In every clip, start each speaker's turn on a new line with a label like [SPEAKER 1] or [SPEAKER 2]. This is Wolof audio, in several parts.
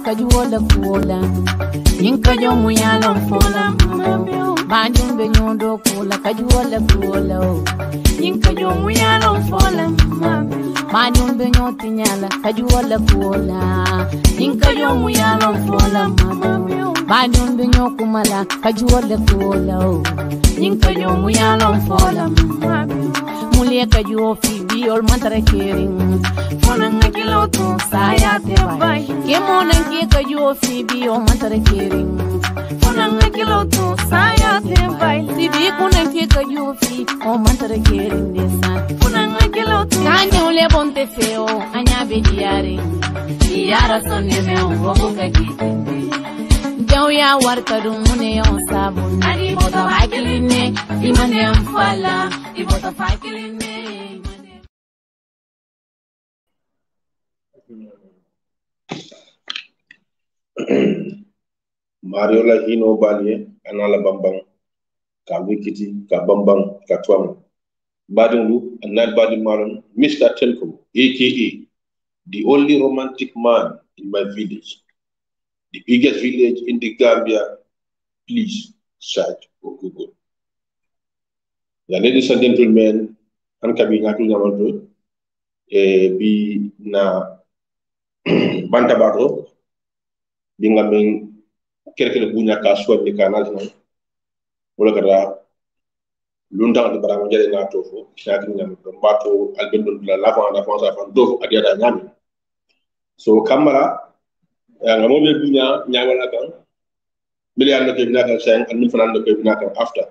[SPEAKER 1] kajuola kuola Yinka jomu yalon fola Banjum be nyondo kula kajuola kuola Yinka jomu yalon fola Banjum be nyoti nyala kajuola kuola Yinka jomu yalon fola Banjum be nyokumala kajuola kuola Yinka jomu yalon fola Mulia kajuo fibi ol mantare kering Fona ngakilo tu saya te bai Kemona nkie kajuo fibi ol mantare kering Fona ngakilo tu saya te bai Sibi kuna nkie kajuo fi ol mantare kering desa Fona ngakilo tu Kanya ule bonte feo anya be diare Diara sonne me uwoku kakitende Jau ya warta dumune yon sabun Adi boto hakiline imane amfala Iboto hakiline
[SPEAKER 2] Mariola hino balie anala bambang ka wikiti ka bambang ka twam badingu anal badi malon Mr. Telkom aka the only romantic man in my village, the biggest village in the Gambia. Please search for Google. Ladies and gentlemen, ankabi ngatu nyamanto bi na bantabato bi ngamen kerkele bunya ka suwa ni kanal no wala kada lunda de bara ngere na tofo shaki nyam do bato albendo la lava na fonsa fan do adiada nyami so kamara ngamo be bunya nyawala kan miliyan no ke binaka sen an fanan do ke binaka after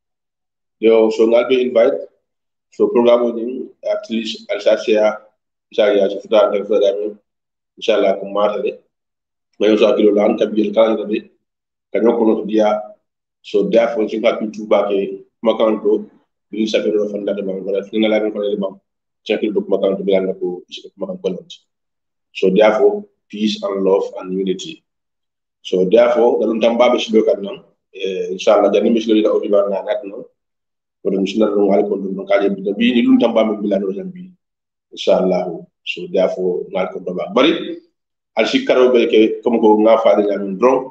[SPEAKER 2] yo so ngal be invite so program ni at least alsacia saya sudah ada fadami inshallah ko matale mayo sa kilo lan tabil kan de kanyo ko dia so therefore you got to back makanto bi sa kilo fanda de bang wala ni la ko le bang checkil dok makanto bi lan ko isi makan ko so therefore peace and love and unity so therefore dalum tambabe sido kan non inshallah jani mislo da obi ba na nat non ko dum sunna no wal ko dum kaje bi ni dum tambabe bi lan do jambi inshallah so therefore ngal ko ba bari al shikaro be ke comme ko nga faade nyamin dron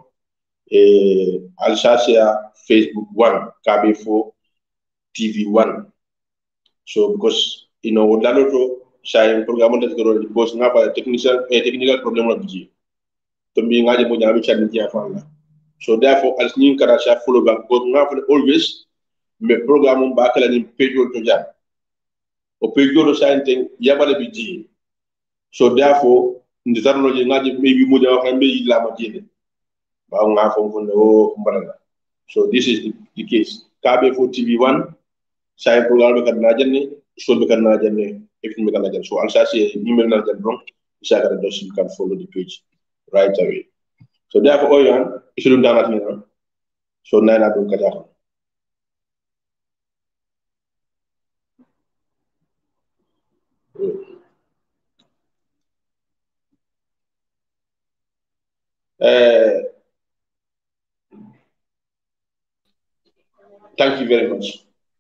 [SPEAKER 2] al shasia Facebook 1 KB4 TV 1 so because you know laloto shay programme de goro because nga fa technical problem la biji to mi ngaje mo nyami chani ti afala so therefore al nyin kara sha follow back because nga fa always me programme ba kala ni pejo to ja o pejo do sante yabale biji so therefore ndizarno je ngaje maybe mo ja wax mbe la ma jede ba nga fo o mbaranga so this is the case KB4 TV1 say programme be kan na janni so be kan na janni everything be kan na janni so al sasi email na janni donc shagara do you can follow the page right away so therefore oyan isulum danat ni so nana do kata thank you very much.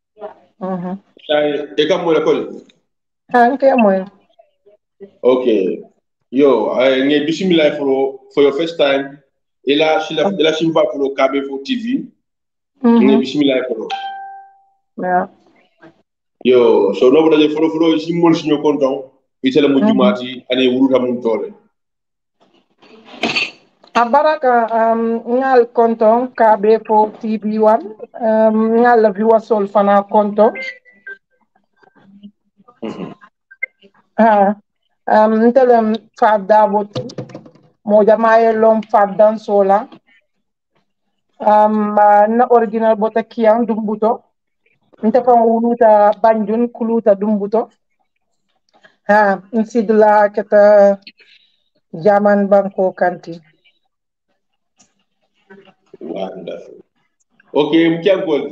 [SPEAKER 2] Eka mo lekol.
[SPEAKER 3] Hanke mo.
[SPEAKER 2] Okay. Yo, nge bismillah for your first time. Ela simba for KB4 TV. Nge bismillah for.
[SPEAKER 3] Yeah.
[SPEAKER 2] Yo, so no bada follow simol sinyo konton. Itela mo jumati ane wuruta mun tole.
[SPEAKER 3] Abaraka ngal konton KB4 TV1 ngal viewer sol fana konton ntelem fadda bot mo jamaye lom faddan sola na original bota kiyan dumbuto ntefa wuluta banjun kuluta dumbuto nsidla keta jaman banko kanti.
[SPEAKER 2] Wonderful. Okay, mkiangol.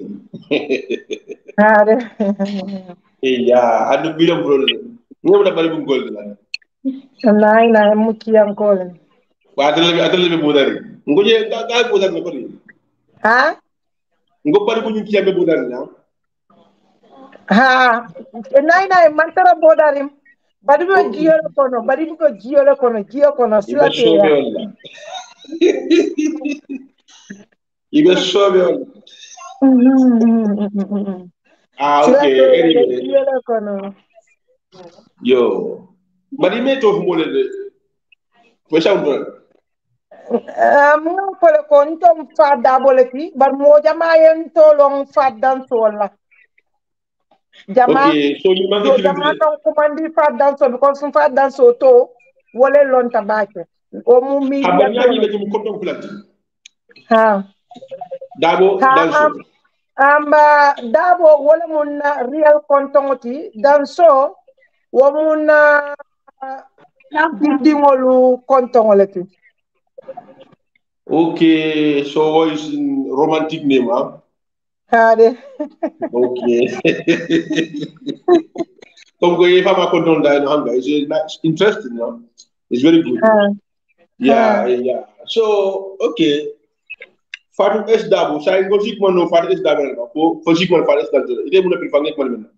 [SPEAKER 2] Yeah, adu bilang bro. Nggak udah balik gold lah.
[SPEAKER 3] Nah, mkiangol.
[SPEAKER 2] Atau lebih mudah. Nggak je nggak mudah nggak beri.
[SPEAKER 3] Ha?
[SPEAKER 2] Nggak balik punya kiam mudah ya.
[SPEAKER 3] Nah, mantara bodarim. bari be jiyo kono
[SPEAKER 2] ibe
[SPEAKER 3] sila te
[SPEAKER 2] sobe
[SPEAKER 3] ya
[SPEAKER 2] wala ibe sobe wala
[SPEAKER 3] sila
[SPEAKER 2] okay
[SPEAKER 3] te ya be
[SPEAKER 2] anyway
[SPEAKER 3] jiyo kono
[SPEAKER 2] yo bari me to mole de fo shawdo
[SPEAKER 3] mo pole ko ntom fadda boleti bar mo jama yen tolong faddan sola jama
[SPEAKER 2] okay so you man
[SPEAKER 3] so
[SPEAKER 2] kilin
[SPEAKER 3] jama
[SPEAKER 2] de
[SPEAKER 3] kan kumandi faddan so because sun faddan so to wole lon tabake o mu media
[SPEAKER 2] habal nyaaji
[SPEAKER 3] tolo
[SPEAKER 2] be mu kodon planti
[SPEAKER 3] ha
[SPEAKER 2] dabo
[SPEAKER 3] ha
[SPEAKER 2] danso
[SPEAKER 3] amba dabo wole mun na real kontongoti dan so wo mun na dingolu kontongoleti
[SPEAKER 2] okay so what is in romantic name huh?
[SPEAKER 3] ha de
[SPEAKER 2] Okay. Comme que if I'm a control that hunger, it's interesting, no? It's very good.
[SPEAKER 3] ha
[SPEAKER 2] Yeah,
[SPEAKER 3] ha
[SPEAKER 2] yeah. So, okay. Fatu S Dabo, saya ngosik mano Fatu S Dabo na ko, fosik man Fatu S Dabo. Ide muna pilfangek man men.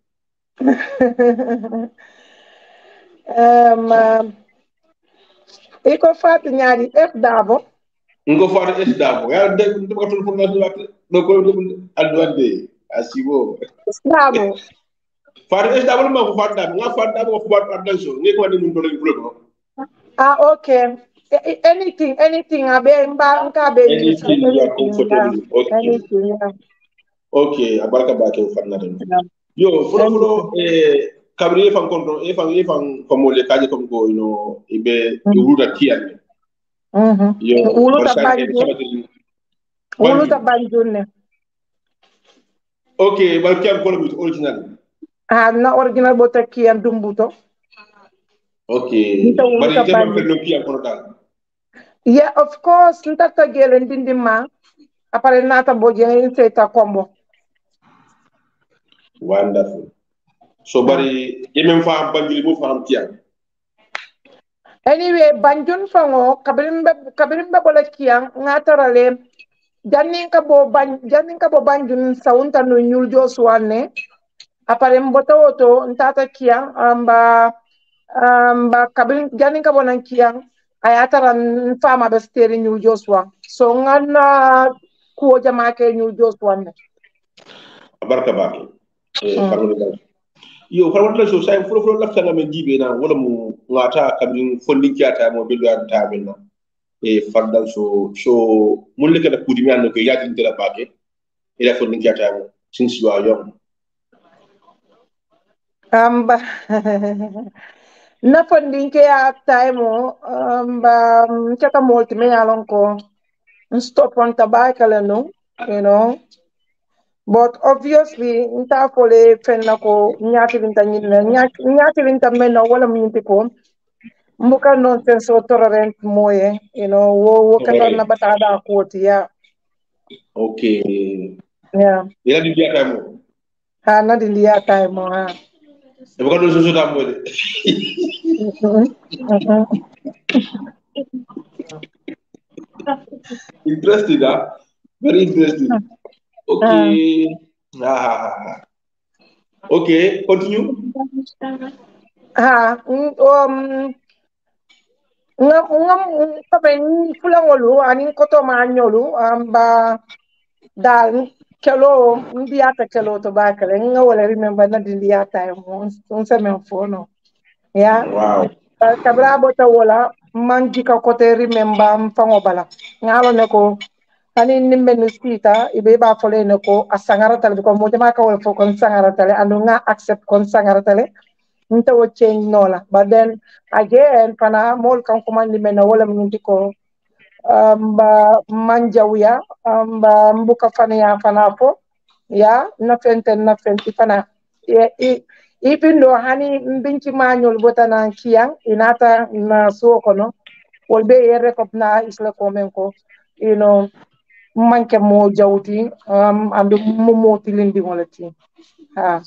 [SPEAKER 3] um, iko fati ñaari f dabo
[SPEAKER 2] Ngo Fatu S Dabo. Ya de ko tun fun na wat. No ko de adwande. Asibo.
[SPEAKER 3] dabo
[SPEAKER 2] Fatu S Dabo ma ko Fatu Dabo. Nga Fatu Dabo ko Fatu Addanso. Ngi ko de mun to le bulo.
[SPEAKER 3] okay anything abe mba nka be use
[SPEAKER 2] Anything you are
[SPEAKER 3] anything yeah
[SPEAKER 2] comfortable. Okay.
[SPEAKER 3] anything yeah,
[SPEAKER 2] Okay, abaraka ba ke fanna den.
[SPEAKER 3] yeah.
[SPEAKER 2] Yo,
[SPEAKER 3] anything
[SPEAKER 2] kabri e fan konto e fan komole kaje kom ko ibe iwuda tiyan. Yo,
[SPEAKER 3] wuluta
[SPEAKER 2] barsan e
[SPEAKER 3] banjul
[SPEAKER 2] sabati
[SPEAKER 3] wuluta
[SPEAKER 2] banjul.
[SPEAKER 3] banjul ne
[SPEAKER 2] Okay, bal kiam ko but original.
[SPEAKER 3] na original bota kiyan dumbuto
[SPEAKER 2] Okay,
[SPEAKER 3] nita
[SPEAKER 2] bari
[SPEAKER 3] wuluta
[SPEAKER 2] ite man
[SPEAKER 3] banjul
[SPEAKER 2] ferlo kiam kono dal.
[SPEAKER 3] yeah of course nta tagele ndindima apare nata boje seta kombo
[SPEAKER 2] Wonderful. So
[SPEAKER 3] yeah.
[SPEAKER 2] bari yemen fa banjul mo fa am tiyan.
[SPEAKER 3] Anyway, banjun fango kabirimbe bola kiyang ngatarale jannin ka bo banjun saunta no nyul jo suwanne apare mbota woto ntata kiyang amba kabirim jannin ka bonan kiyang ayatara fama be steri nyul jo suwan so nganna kuo jama ke nyul jo suwanne
[SPEAKER 2] Abarka ba ke. Fango dal. Yo, fa wala so sai furo lafta na men jibe na wala mu ngata kabin fondin kiata mo bildo an tamen na. E fardal so mulle kada kudi mi ando ko yati ndela bake ila fo ninki atamo since you are young
[SPEAKER 3] amba nafondin ke ya taimo amba chaka molti me yalon ko stop on tabakala no you know but obviously nta fole fenna ko nyati linta nyinna nyati linta menna wala minti ko mbuka nonsense o torrent moye wo kata na
[SPEAKER 2] alright
[SPEAKER 3] batada koti ya
[SPEAKER 2] okay
[SPEAKER 3] yeah
[SPEAKER 2] ila di atamo
[SPEAKER 3] ha na di ya time ha
[SPEAKER 2] e ko do so tamo de
[SPEAKER 3] Mhm. Mhm.
[SPEAKER 2] interesting very interesting
[SPEAKER 3] Ah,
[SPEAKER 2] okay okay continue
[SPEAKER 3] ah, ngam papen fulangolu anin koto ma nyolu amba dal kelo ndiata kelo to bakale nga wala remember na ndiata mo un semen fono ya
[SPEAKER 2] wow
[SPEAKER 3] kabra bota wala man jika kote remember mfango bala ngalo ne ko ani nimbe ni sita ibe ba fole ne ko asangara tale ko mo jama ka wala fo kon sangara tale andu nga accept kon sangara tale nta wo change nola but then again pana mol kan kumandi mena wala minti ko mba manjawya mba mbuka fana ya fana fo ya na fenti fana even though hani mbinci mañol botana kiyang inata na suo kono wolbe ye recognize la komen ko manke mo jawti andu mo motilindi wala ti ha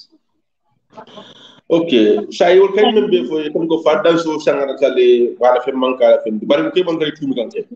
[SPEAKER 2] okay sai wol kay membe fo e ko faddan so sangara tale wala fe manka fe bari ko man kay tumi kan ke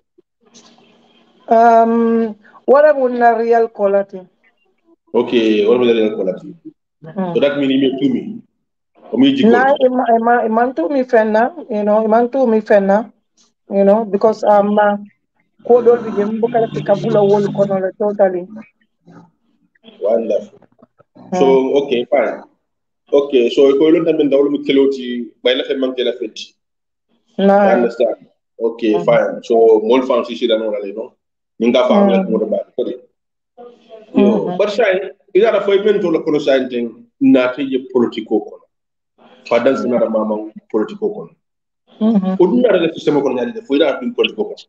[SPEAKER 3] um wala mun na real quality
[SPEAKER 2] okay wala be ko lati
[SPEAKER 3] Hmm.
[SPEAKER 2] so that mean me tumi Omi jikol.
[SPEAKER 3] Na iman tu mi fenna, iman tu mi fenna, because kodol bi jem bukala kabula wol kono la totally.
[SPEAKER 2] Wonderful. So okay, fine. Okay, so ko lo tambe ndawlo mi keloti bay la fe man la feti. I
[SPEAKER 3] Na.
[SPEAKER 2] understand. Okay, fine. So mol fan si sida no la no. Ninga fa mo mo ba. Yo, but say ida da foi mento la kono say ting na te ye politiko kono. Fadan sina da mama politiko kono. Oduna da system kono nyali de foi da bin politiko kono.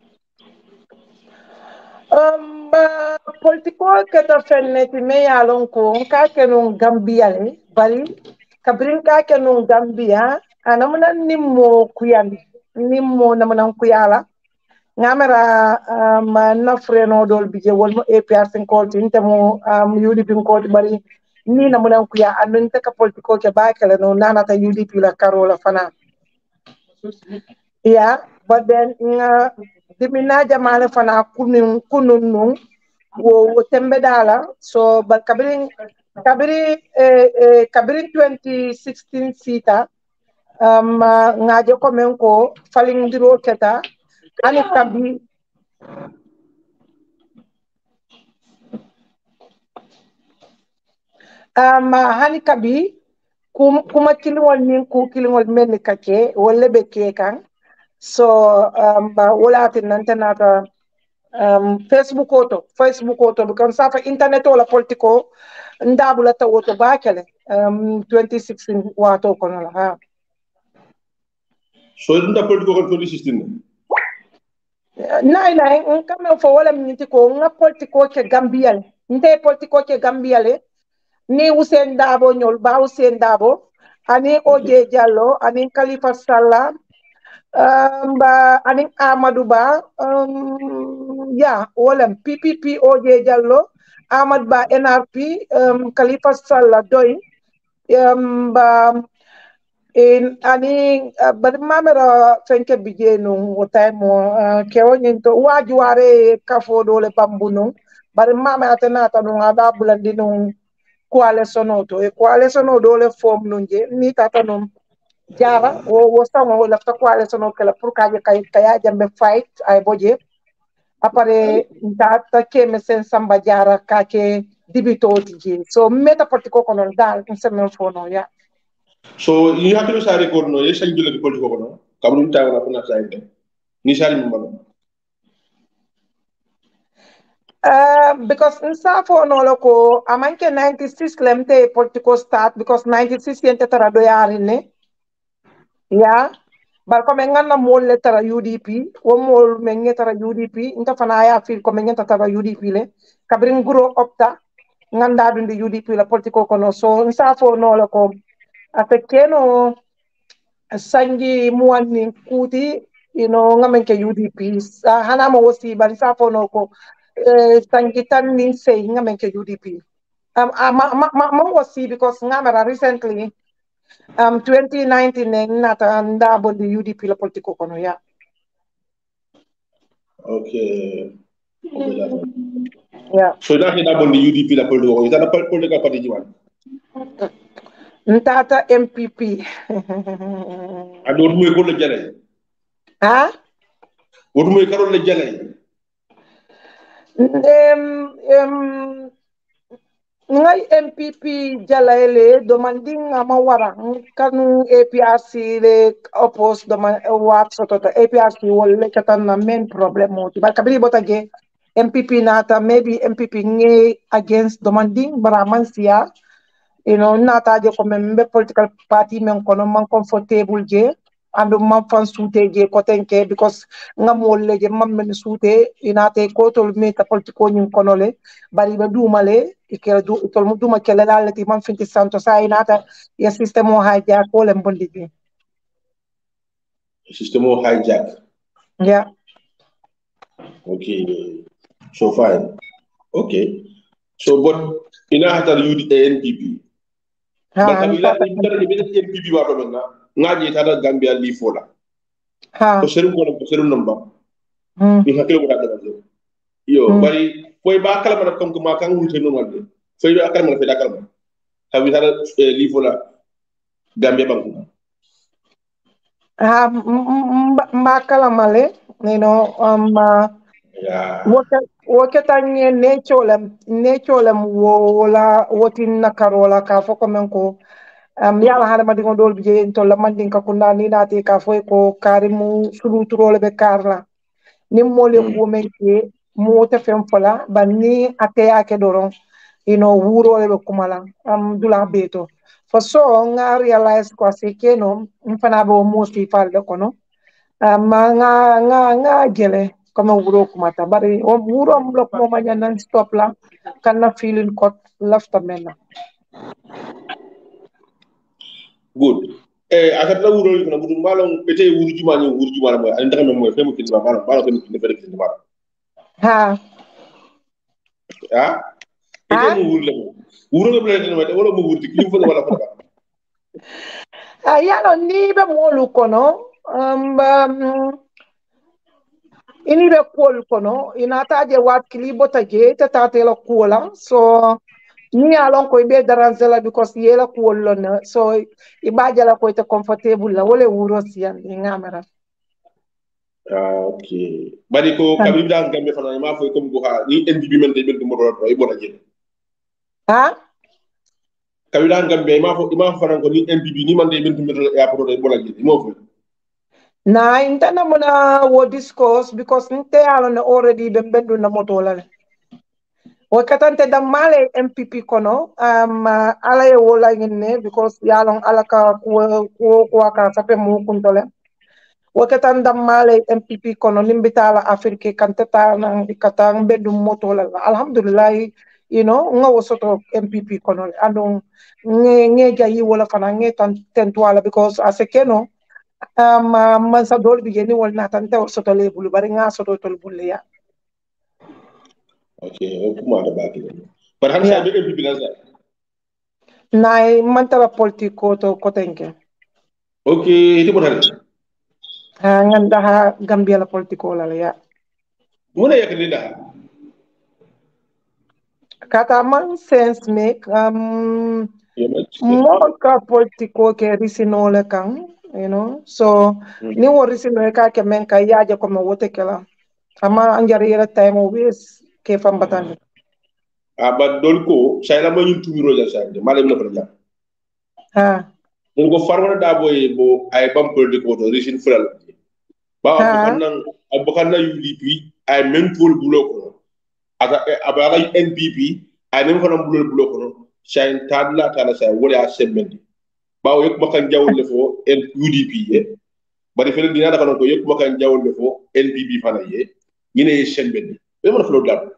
[SPEAKER 3] Politiko keta fenneti me yalon ko ka kenun Gambia le bari kabrin ka kenun Gambia anamuna nimmo kuyandi nimmo namuna kuyala ngamara na freno dol bije wolmo APR sin kolti intemo UDP kolti bari ni namuna kuya andun ka politiko ke ba kala no nanata UDP la karola fana yeah, but then dimina jamale fana kunun wo tembe dala so but kabiri 2016 sita ngaje ko men ko falindiro keta ani kabi hani kabi kuma kilingol min ku kilingol men kake wolle be ke kan so wala tin nanta Facebook auto because safa internet wala politiko ndabula ta auto bakele 2016 wato kono la ha
[SPEAKER 2] So nda politiko ko 2016.
[SPEAKER 3] nay kam fo wala minti ko nga politiko ke Gambia nte politiko ke Gambia le ni Hussein Dabo nyol ba Hussein Dabo ani Oje Jallow ani Khalifa Sallah aning Amadou Ba ya wala PPP OJ Jallow Ahmad Ba NRP Khalifa Sallah doy ba ani bari mamera fenke bijenu wotay mo kewo nyinto wajuare kafo dole bambunu bari mamera tanata no ada bulandi no kwale sonoto e kwale sono dole form nunje ni tata no jara wo sango wo lafta kwale sono kala pour kaje kaya jambe fight ay boje apare data keme sen samba jara kake dibito tiji so meta politiko kono dal semen fono ya
[SPEAKER 2] So you have to say record no yes sanjula ko politiko kono. Kabun ta wala kuna say de. Ni sali mo mano.
[SPEAKER 3] Because in Safo no ko amanke 96 lemte political start because 96 yente tara do yarine ya bar ko men ganna mol le tara UDP wo mol men tara UDP inta fana ya fil ko men tara UDP le kabrin guro opta nganda dundi UDP la political kono so in Safo no ko afekeno sanji muwanni kuti ngamen ke UDP hana mo wosi bar Safo no ko sanji tan nin say ngamen ke UDP ma wosi because ngamara recently 2019 nata ndabo the UDP la politiko kono ya
[SPEAKER 2] Okay.
[SPEAKER 3] yeah
[SPEAKER 2] So that hina bon the UDP la politiko. Is that a political party jiwan?
[SPEAKER 3] ntata MPP
[SPEAKER 2] And what mo ko le jale?
[SPEAKER 3] ha
[SPEAKER 2] What mo karol le jale?
[SPEAKER 3] ngai MPP jalaele demanding amawara kanu APRC le oppose demand wat soto APRC wolle katana main problem moti ba kabiri botage MPP nata maybe MPP nge against demanding baraman siya nata je ko membe political party men kono man comfortable je andu man fan suute je ko tenke because ngamolle je man men suute inate ko tol meta politiko nyin kono le bari be dumale ikela tol mu duma kele lalati man finti santo sa inata ya system o haja ko le bondi je
[SPEAKER 2] System of hijack.
[SPEAKER 3] yeah
[SPEAKER 2] Okay. So fine. Okay. So but ina hatar NPP. But kabila ibara NPP wa do na ngaji tada Gambia li fola. Ko serum namba. Ni hakilo ko da yo bari foy ba kala mana kom ko ma kan wulte no walde foy do akal mana fe dakal ma hawi tada li fola Gambia bangu.
[SPEAKER 3] Mbakala male, you know,
[SPEAKER 2] Yeah.
[SPEAKER 3] woketa nye necholem wola wotin na karola ka foko men ko yala hada madi ngol bije to la mandin ka kunda ni nati ka foy ko karimu sulu turole be karla ni mole ko men ke mota fem fola banni ate ake doron wuro le be kumala dula beto for so nga realize ko se keno mfana bo mosi falde kono ma nga jele comme wuro kumata bari o wuro blok mo ma non stop la kana feeling ko lafta menna
[SPEAKER 2] Good. Akat la wuro ko na budu malon bete wuro juma la moy ani ndax moy femu kin ba malon malon femu kin fere kin ba
[SPEAKER 3] ha
[SPEAKER 2] ha ete
[SPEAKER 3] ha
[SPEAKER 2] mu wuro la wuro la bele ma wala mu wuro ki mu fa wala fa ba
[SPEAKER 3] yalo ni be molu kono ini be kol kono inata je wat kilibota je tata la kola so ni alon ko be daranzela because yela kuollo na so ibaja la ko te comfortable la wole wuro siyan ngamara
[SPEAKER 2] okay bari ko kabib dan gambe fana ma fo comme ko ha ni NDB men de bel mo do e bona je
[SPEAKER 3] ha
[SPEAKER 2] kabib dan gambe ma fo fana ko ni NDB ni man de bel mo do e apro e bona je mo fo
[SPEAKER 3] na intana muna wo discourse because nte alon already be bendu na moto la wakatante da male MPP kono ala ye wola ngene because yalon alaka ko aka sape mo kuntole wakatan da male MPP kono limbitala afrique kantata na katang bedum moto la alhamdulillah nga wosoto MPP kono ando nge jayi wala fana nge tan tentuala because asekeno man sa dol bi geni wal na tan taw soto le bulu bari nga soto tol bulle ya
[SPEAKER 2] okay o kuma da baki par han sa
[SPEAKER 3] ya
[SPEAKER 2] be NDB na sa
[SPEAKER 3] nay man tara politiko to kotenke
[SPEAKER 2] okay ite bona
[SPEAKER 3] nganda ha gambia la politiko la ya
[SPEAKER 2] muna yakni da
[SPEAKER 3] kata man sense make
[SPEAKER 2] ya ma
[SPEAKER 3] more ka politiko ke risino le kan so ni wo risino ka ke men ka yaje ko mo wote kala ama anjari yela time wes ke fambatani
[SPEAKER 2] aba dol ko sayla ma ñun tumiro ja sa de malem na fa la
[SPEAKER 3] ha
[SPEAKER 2] mun ko farwana da boy bo ay bam politique woto risin fulal ba bu
[SPEAKER 3] ha
[SPEAKER 2] kanna UDP ay men pol bulo ko aka aba ay NPP ay men fana bulo ko sayin tadla tala say wala sembendi ba yok makan jawol le fo UDP ye bari fele dina da ko yok makan jawol le fo NPP fana ye ñine ye sembendi be mo flo dal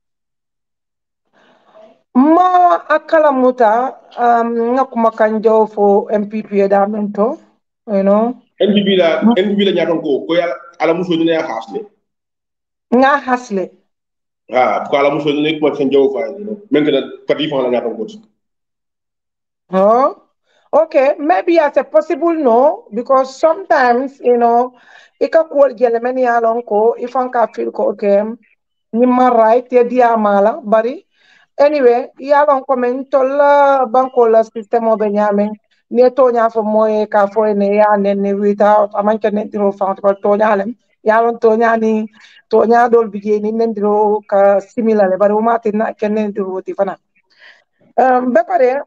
[SPEAKER 3] ma akala muta nga kuma kan jaw fo MPP da mento you know
[SPEAKER 2] NPP la ñaton ko ya ala muso ñu ya hasle
[SPEAKER 3] nga hasle
[SPEAKER 2] ha ko ala muso ñu ko kan jaw fa men que parti fa la ñaton ko
[SPEAKER 3] huh? Okay, maybe as a possible no, because sometimes, ika kuol jele meni alon ko, ifan ka feel ko, okay, ni ma right, ya dia mala, bari, anyway, yalon ko men tola banko la system o benyamin, ni to nya fo moye ka fo ne ya ne without amanke ne diro fa ko to nya lem yalon to nya dol bije ni ne diro ka similar bari o matin na ken ne diro ti fana be pare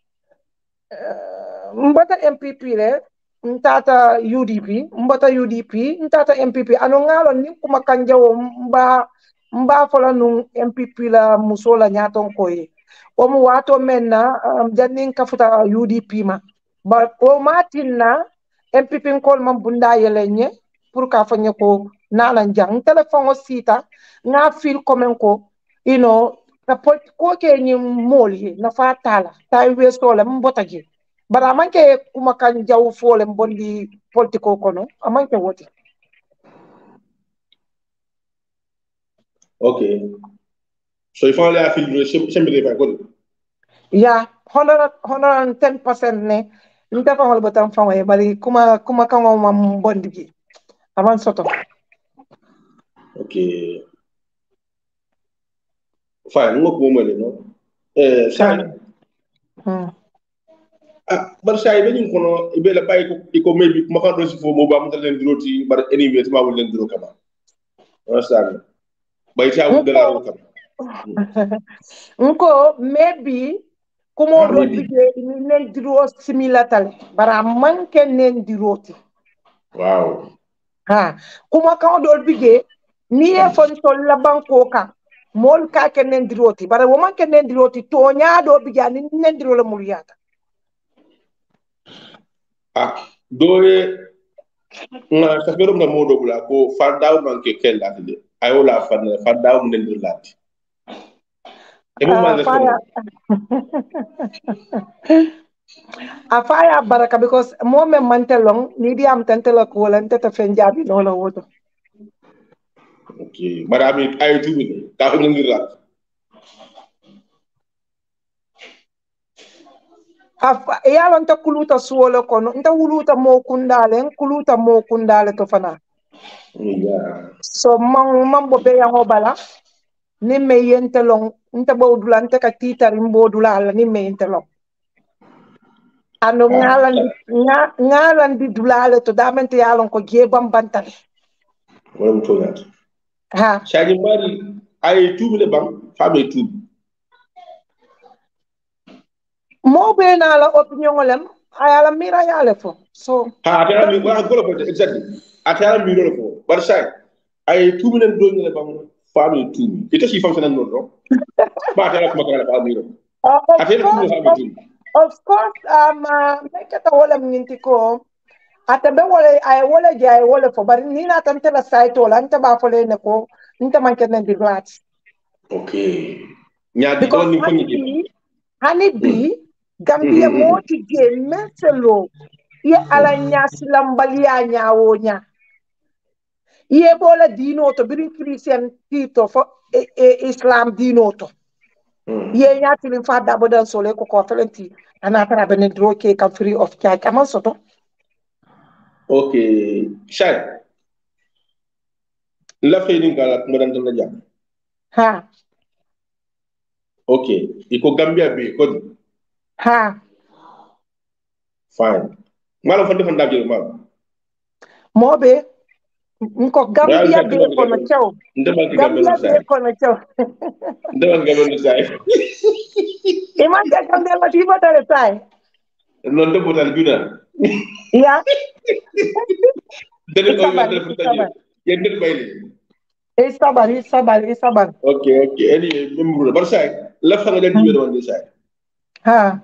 [SPEAKER 3] mbata MPP le ntata UDP ntata MPP ano ngalo ni kuma kanjawo mba fola nun MPP la musola nyaton koye o mu wato menna jannin kafuta UDP ma ba o matinna MPP kol man bunda yelenye pour ka fanye ko nala jang telephone o sita nga fil komen ko na ko ke ni moli na fatala tay weso la mbota je bara manke kuma kan jaw fole bondi politiko kono amanke woti
[SPEAKER 2] okay so if only I feel sembe fa ko
[SPEAKER 3] ya 110% ne nta fa hol botam fa way bari kuma kan o mam bondi ji aman soto
[SPEAKER 2] okay fine ngok mo mele no sai bar say be ñu kono be la bay ko iko maybe ma kan do ci fo mo ba mu len droti bar anyway ma wul len dro kama understand bay ta wu dala ro kama
[SPEAKER 3] nko maybe kumo do bige ni nen diro similatal bara man ken nen diroti
[SPEAKER 2] wow
[SPEAKER 3] ha kuma kan do bige ni e fon tol la banko ka mol ka ken nen diroti bara wo man ken nen diroti to nya do bige ni nen diro la muriyata
[SPEAKER 2] doye nga sa ferom na modo bula ko fardaw man ke kel latde ayola fardaw mun nen lati e mo man
[SPEAKER 3] afaya baraka because mo men mantelong ni di am tantela ko lan tata fenjabi no la woto
[SPEAKER 2] okay madame ay tubi ka ko ngi lat
[SPEAKER 3] yalon ta kuluta suwolo kono nta wuluta mo kundale to fana so man bo be yango bala ni me yentelong nta bo dulante ka titari mbodula ala ni me yentelong ano ngalan di dulale to damente yalon ko jebam bantale
[SPEAKER 2] wala to nat
[SPEAKER 3] ha
[SPEAKER 2] shagi mari ay tubi le bam fami tubi
[SPEAKER 3] mo be na la opinion olem ayala mira yale fo so
[SPEAKER 2] atara mi wa golo bote exactly atara mi lo fo bar say ay tubi len do ngale bam fami tubi ite si fonctionne non do ba atara ko makala fami lo atara tubi fami tubi
[SPEAKER 3] of course make ta wala minti ko ata be wala ay wala jay wala fo bari ni na tan tela site wala anta ba fo le ne ko nta man ken di glat
[SPEAKER 2] okay nyaadi ko ni ko ni
[SPEAKER 3] hani bi Gambia moti ge meselo ye ala nyasi lambalia nyawo nya ye bola dino to birin christian tito fo islam dino to ye nyati lin fa dabo dan sole ko ko felenti ana tara benen droke kam free of charge aman soto
[SPEAKER 2] okay shay la fayni ngala mo dan tan jam
[SPEAKER 3] ha
[SPEAKER 2] okay iko Gambia be ko
[SPEAKER 3] ha
[SPEAKER 2] fine malo fa defan dabje malo
[SPEAKER 3] mobe nko Gambia be ko na chaw Gambia be ko na chaw
[SPEAKER 2] ndewal gaben say
[SPEAKER 3] iman ka Gambia ma tiba tare sai
[SPEAKER 2] non de botal guna
[SPEAKER 3] ya
[SPEAKER 2] dene ko wa def taje yende bayli
[SPEAKER 3] sabar
[SPEAKER 2] okay any membre bar say la fa nga den jibe won say
[SPEAKER 3] ha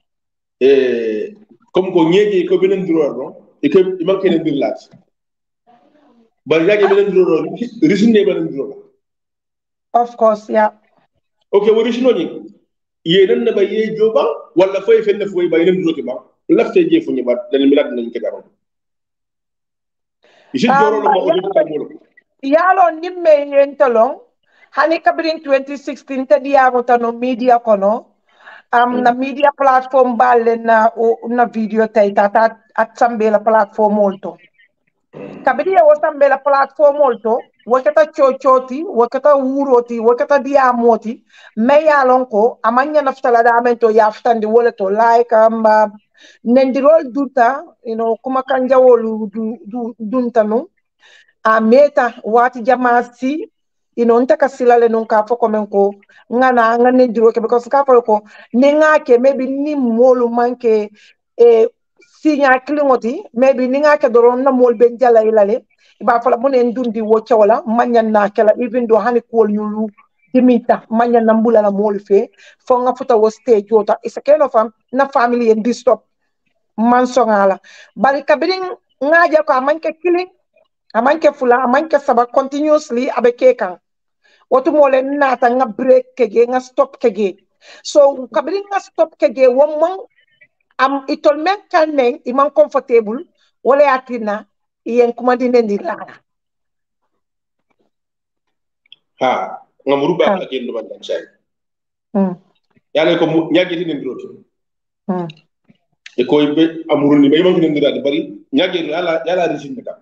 [SPEAKER 2] comme ko ñeegi ko benen droit non e ko man kene bir lat bar yaage benen droit risine benen droit
[SPEAKER 3] of course yeah
[SPEAKER 2] okay wo risino ni yenen na ba ye joba wala fay fenne foy ba yenen droit ba lafte je fu ñu ba dañ mi lat nañ ko daro isi joro lo mo ko ta mo
[SPEAKER 3] yalo nimme yentalon hani kabrin 2016 te diamo tano media kono na media platform balle na video tay tata at sambela platform molto kabiri o sambela platform molto wakata chochoti wakata uroti wakata diamoti me yalon ko amanya naftala da amento yaftandi wala to like nendirol duta kuma kanjawolu duntanu a meta wati jamasi ntaka silale nun ka fo komen ko ngana ngane diro ke because ka fo ko ne ngake maybe ni molu manke sinya klingoti maybe ni ngake doron na mol ben jala ilale ba fala mun en dundi wo chawla manyan na kala even do hani ko nyulu dimita manyan na mbula la mol fe fo nga futa wo stage wota isa keno fam na family en distop man songala bari kabirin ngaja ko manke killing amanke fula amanke saba continuously abeke kan watu mole nata nga break kege nga stop kege so kabiri nga stop kege womman am itol men kalmen iman comfortable wala yatina yen kuma dine ndi lana
[SPEAKER 2] ha nga muruba ka kendo ban chay yalla ko nyagi dine ndroto e ko be amuru ni be man dine ndira bari nyagi yalla rejim ka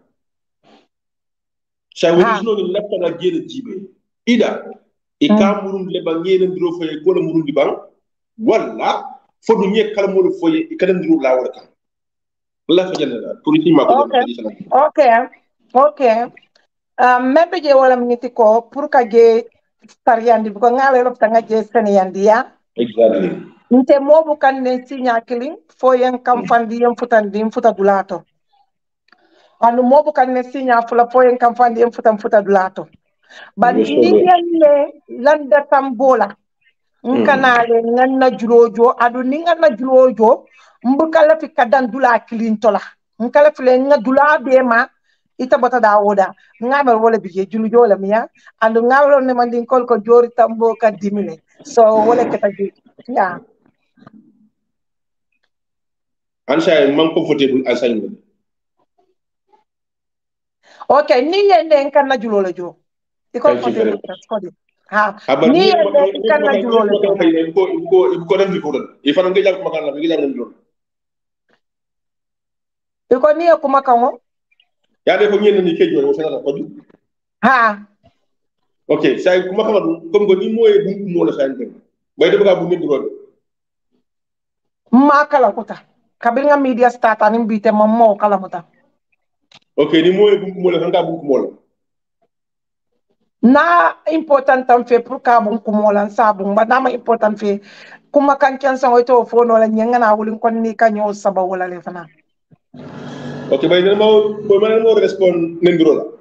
[SPEAKER 2] shawiri no ni lafta na jere jibe ida e ka murun le ba ngene ndiro fay ko la murun di bang wala fo du ñe kala mo foye kadam diru la wala kan la fa jalla pour ci ma ko
[SPEAKER 3] Okay.
[SPEAKER 2] jalla sala
[SPEAKER 3] Okay. Okay. Membe je wala mniti ko pour ka je tariandi ko ngale lopta nga je seniyandi ya.
[SPEAKER 2] exactly
[SPEAKER 3] Nte mobu kan ne sinya killing fo yen kam fandi yen futandi futa dulato. Anu mobu kan ne sinya fula fo yen kam fandi yen futa dulato.
[SPEAKER 2] we so
[SPEAKER 3] Bandi yelle landa tambola. Nkanale nganna julojo adu ni nganna julojo mbukala fi kadan dula kilintola. Nkala fi nga dula bema ita bata da woda ngamal wala bije julujo la miya andu ngawlo ne mandin kol ko jori tambo ka dimine so wala kata ji ya
[SPEAKER 2] ansha man comfortable assign
[SPEAKER 3] okay ni yende nkanna julola jo iko
[SPEAKER 2] thank you
[SPEAKER 3] fote
[SPEAKER 2] very
[SPEAKER 3] bu
[SPEAKER 2] much
[SPEAKER 3] kodi ha
[SPEAKER 2] abar
[SPEAKER 3] ni
[SPEAKER 2] ni
[SPEAKER 3] yende nkanna julola jo
[SPEAKER 2] ko dem di ko don e fa nga jall makana nga jall dem
[SPEAKER 3] iko ni kuma kango
[SPEAKER 2] ya de ko ñen ni kejo mo sala ko
[SPEAKER 3] ha
[SPEAKER 2] ok say kuma kama dum comme ko ni moye bu mo la say dem bay de baga bu ngi do
[SPEAKER 3] ma kala kuta kabil nga media start anim bite mo kala muta
[SPEAKER 2] ok ni moye bu mo la nga bu mo la
[SPEAKER 3] na important tam fe pour ka bun kumolan sabun ba na ma important fe kuma kan ken san to fo no la nyanga na wulin kon ni kanyo saba wala le fana
[SPEAKER 2] ok bay ne mo man mo respond nendiro la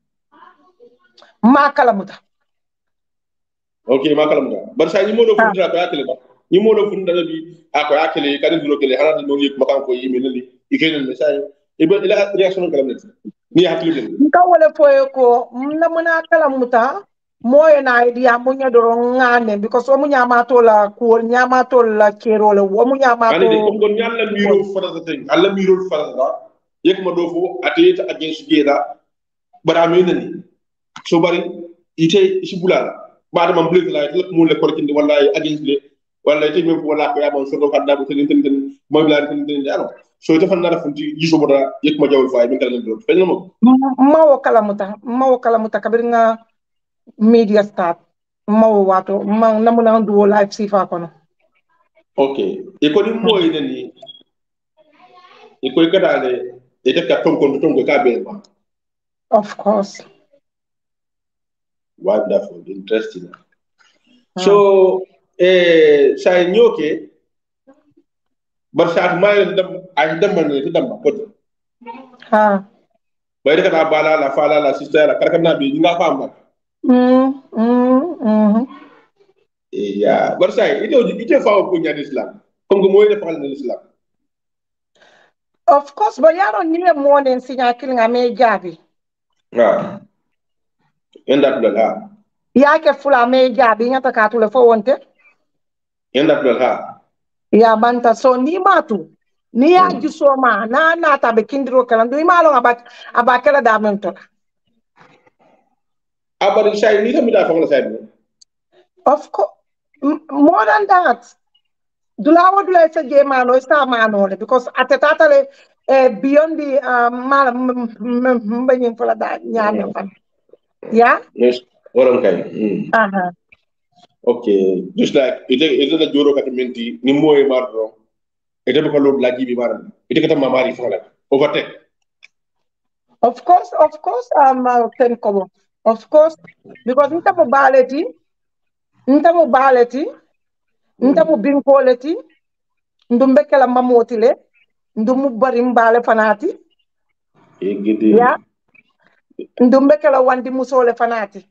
[SPEAKER 3] ma kala muta
[SPEAKER 2] ok ma kala muta bar say ni mo do fundira ko yakele ba ni mo do fundira bi ako yakele ka dindiro kele hala no yek makan ko yimi li ikene ne say e be ila reaction kala net ni hakli dem
[SPEAKER 3] nka wala foye ko na muna kala muta moye na idea munya doro ngane because o munya ma to la ko nyama to la kero le o munya ma
[SPEAKER 2] ani de
[SPEAKER 3] to
[SPEAKER 2] comme gon ñalla miro farata ten alla miro farata yek ma do fo ateta against geda bara mi nani so bari ite isi bulala baada man blek la lek mo le korkindi wala against le wala ite même wala ko yabon so do fadda bo ten ten mo bla ten ten alo so ite fan na funti yiso boda yek ma jaw fay min kala do fen mo
[SPEAKER 3] mawo kala muta kabir nga media start mawo wato ma na muna ndu live sifa kono
[SPEAKER 2] ok e ko ni moy nani e ko kadale ite ka ton ko ka be ma
[SPEAKER 3] of course
[SPEAKER 2] wonderful interesting so say nyoke bar saat may dem ay dem man ni dem ko
[SPEAKER 3] ha
[SPEAKER 2] bay de ka bala la fala la sister la karkana bi nga fam ba ya bar say ite fa ko nyadi islam comme que moy defal na islam
[SPEAKER 3] of course but yaro ni le morning sinya kilinga me jabi
[SPEAKER 2] ah enda dal ha
[SPEAKER 3] yake fula me jabi ngata ka tule fo wonte
[SPEAKER 2] enda dal ha
[SPEAKER 3] ya banta so ni matu ni ya jiso ma na ta be kindiro kala ndo ma lo abakela da mento
[SPEAKER 2] abar say ni tamida fa la say
[SPEAKER 3] of course more than that dulawo dula sa je mano sa mano le because atata le beyond the mala mbagin fula da nyame fan ya
[SPEAKER 2] yes woron kay
[SPEAKER 3] aha
[SPEAKER 2] okay just like ite la joro kat menti ni moy mardo ite ko lo la jibi mar ite kata mamari fa la overtake
[SPEAKER 3] of course ten kobo of course because nta mo baleti nta mo binkoleti ndumbe kala mamotile ndumu bari mbale fanati
[SPEAKER 2] e gidi
[SPEAKER 3] ya ndumbe kala wandi musole fanati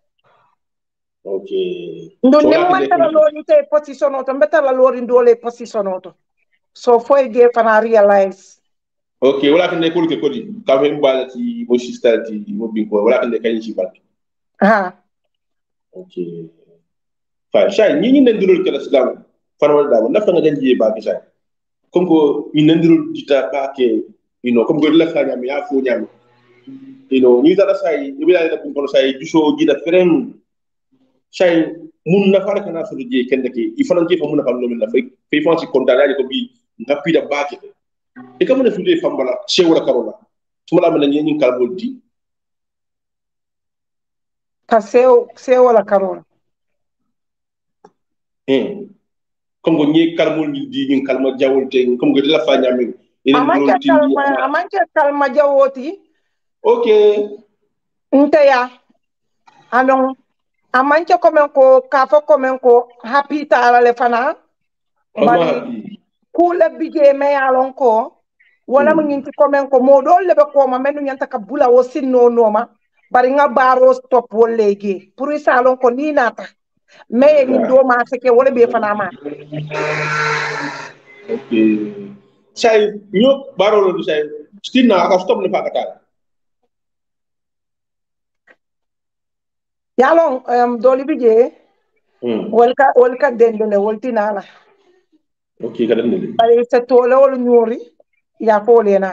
[SPEAKER 2] okay
[SPEAKER 3] ndu
[SPEAKER 2] so la
[SPEAKER 3] nemmantala lori te position oto mbetala lori ndole position oto so foi ge fana realize
[SPEAKER 2] okay wala kan ne ko ke kodi ka fe mbala ti mo sister ti mo bi ko wala kan ne kan ci barki
[SPEAKER 3] ha
[SPEAKER 2] okay fa shay ñi nandurul ke islam farwal da na fa nga janji ba ki shay comme ko ñi nandurul dita ba ke comme go la fa ñam ya fu ñam ñi dara say ibi la da bu ko say giso gi da feren shay mun na fara kana so je ken de ki ifana je fa mun na fa lo min na fe fa ci kontaan ko bi ngapi da ba ke e kam na fude fambala shewra karola tumala men ñi kalbol di
[SPEAKER 3] ka sew wala karon
[SPEAKER 2] comme ni kalmol di ni kalma jawolte comme que la fa nyami
[SPEAKER 3] amanke kalma jawoti
[SPEAKER 2] okay
[SPEAKER 3] nteya anon amanke komen ko kafo komen ko happy tala le fana bari kula bije me yalon ko wala mo nginti komen ko modo lebe ko ma menu nyanta ka bula wo sinno noma bari nga baro stop wo legi pour salon ko ni nata me ngi do ma seke wala be fana ma
[SPEAKER 2] okay say ñu baro lo say stina aka stop ne fakata
[SPEAKER 3] yalon doli bije wolka dendele woltinala
[SPEAKER 2] okay ka dendele
[SPEAKER 3] bari se tole wol nyori ya ko lena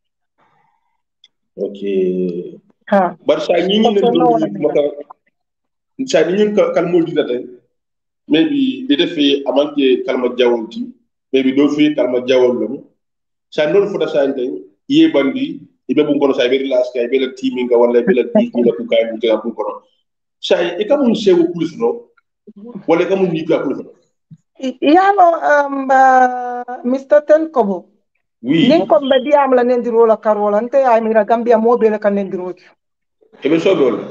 [SPEAKER 2] okay
[SPEAKER 3] ha
[SPEAKER 2] bar sa ñi ñu ne mata sa ñi kalmol di data maybe de defi amanke kalma jawolti maybe do fi kalma jawol lamu sa non fota sa ante ye bandi ibe bu kono sa be relax kay be la teaming ga wala be la di la ku kay bu te bu kono sa e kam un sewo plus no wala kam un ni ka plus no
[SPEAKER 3] yalo Mr. Tenkobo
[SPEAKER 2] oui
[SPEAKER 3] nin ko be diam la nendiro la karola nte ay mira Gambia mo be la kan nendiro
[SPEAKER 2] e be so dol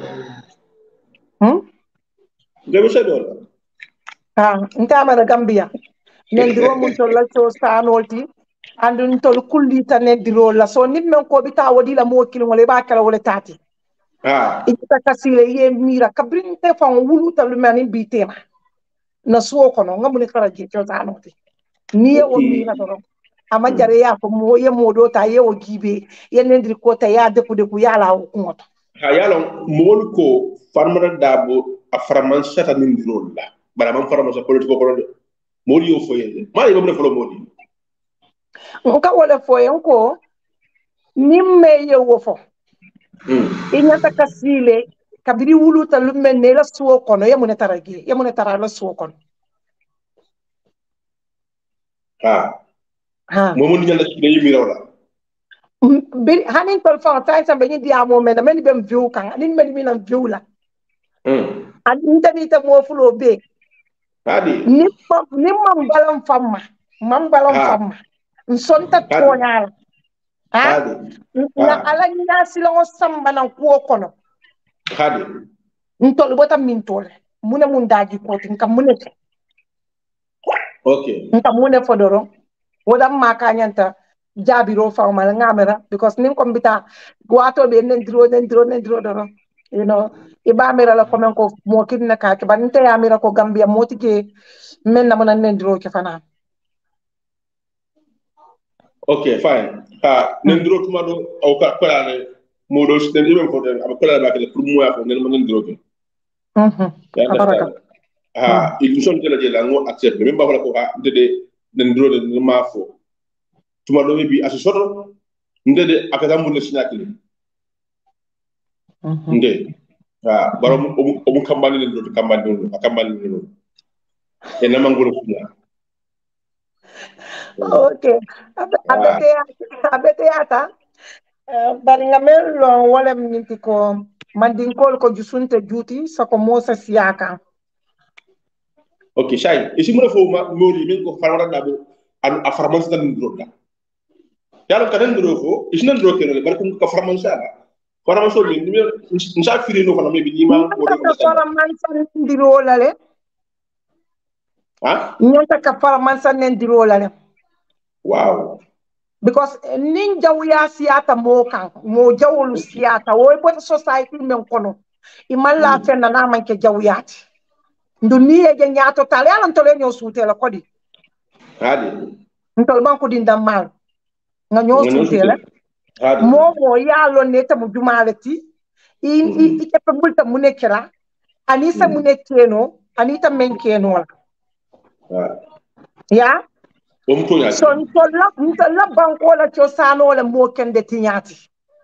[SPEAKER 2] be so dol
[SPEAKER 3] nte amara Gambia nendiro mun to la so sanolti andun tol kullita nendiro la so nimmen ko bita wadi la mo kilin wala ba kala wala tati ita kasile ye mira kabrin te fa wulu ta lu mani bitema na suo kono ngamune faraji to sanoti ni o mira do ama jare ya ko mo ye modo ta ye o gibe ye nendiri ko ta ya de ku yala o kunto
[SPEAKER 2] ha yalo mol ko farmara dabo aframan sata nendiro la bara man farama sa politiko ko do moli yo foyende ma ye bamne folo moli
[SPEAKER 3] nka wala foyen ko nimme ye wo fo inyata kasile kabiri wulu ta lumme ne la suo kono ye mune taragi ye mune tara la suo kono
[SPEAKER 2] momo ni nyanda ci yimi rawla
[SPEAKER 3] bir hanin tol fa tay sa be ni diamo men men bem view kan nin men mi nan view la adin tani ta mo fulo be
[SPEAKER 2] hadi
[SPEAKER 3] ni mam balam famma nsonta tonyala na ala nya silongo samba nan ko kono
[SPEAKER 2] hadi
[SPEAKER 3] ntol bota min tole mune mun daji ko tin kam mune
[SPEAKER 2] okay
[SPEAKER 3] nta mune fodoro wodam maka nyanta jabiro fa mal ngamera because nim ko bita wato be nendiro doro you know iba mera la komen ko mo kidna ka ke ban te amira ko Gambia motike men na mona nendiro ke fana
[SPEAKER 2] okay fine nendiro kuma do o ka kolale modo den ibe ko den am kolale ba ke pour mo ya ko nen mo nendiro ke illusion de la jela ngo accept même ba wala ko de nendiro de ma fo tuma do bi asosoto ndede akazambu ne sinakili nde barom omu kambani ne do kambani ne e na mangolo funa
[SPEAKER 3] okay abete ata bari ngamel lo wala minti ko mandin ko jusunte juti sako mosa siaka
[SPEAKER 2] okay shay isi mo fo ma mori min ko farwara dabo an afarmans tan ndroda yalo kanen ndro fo isna ndro kenole bar ko farmansa farmanso min ni nsa firi no kono me bi ma ko do
[SPEAKER 3] farmansa ndiro lale nyanta ka farmansa ndiro lale
[SPEAKER 2] wow
[SPEAKER 3] because nin jawya siyata mo kan mo jawlu siyata wo bo society men kono imalla fenna na man ke jawyati nduniye je nyaato tale alan tole nyo sutela kodi
[SPEAKER 2] hadi
[SPEAKER 3] ntol banko din damal nga nyo sutela mo yalo neta mu jumalati i ke bulta munekira anisa munekeno anita menkeno ya so ntola banko la chosano la mo kende tinyati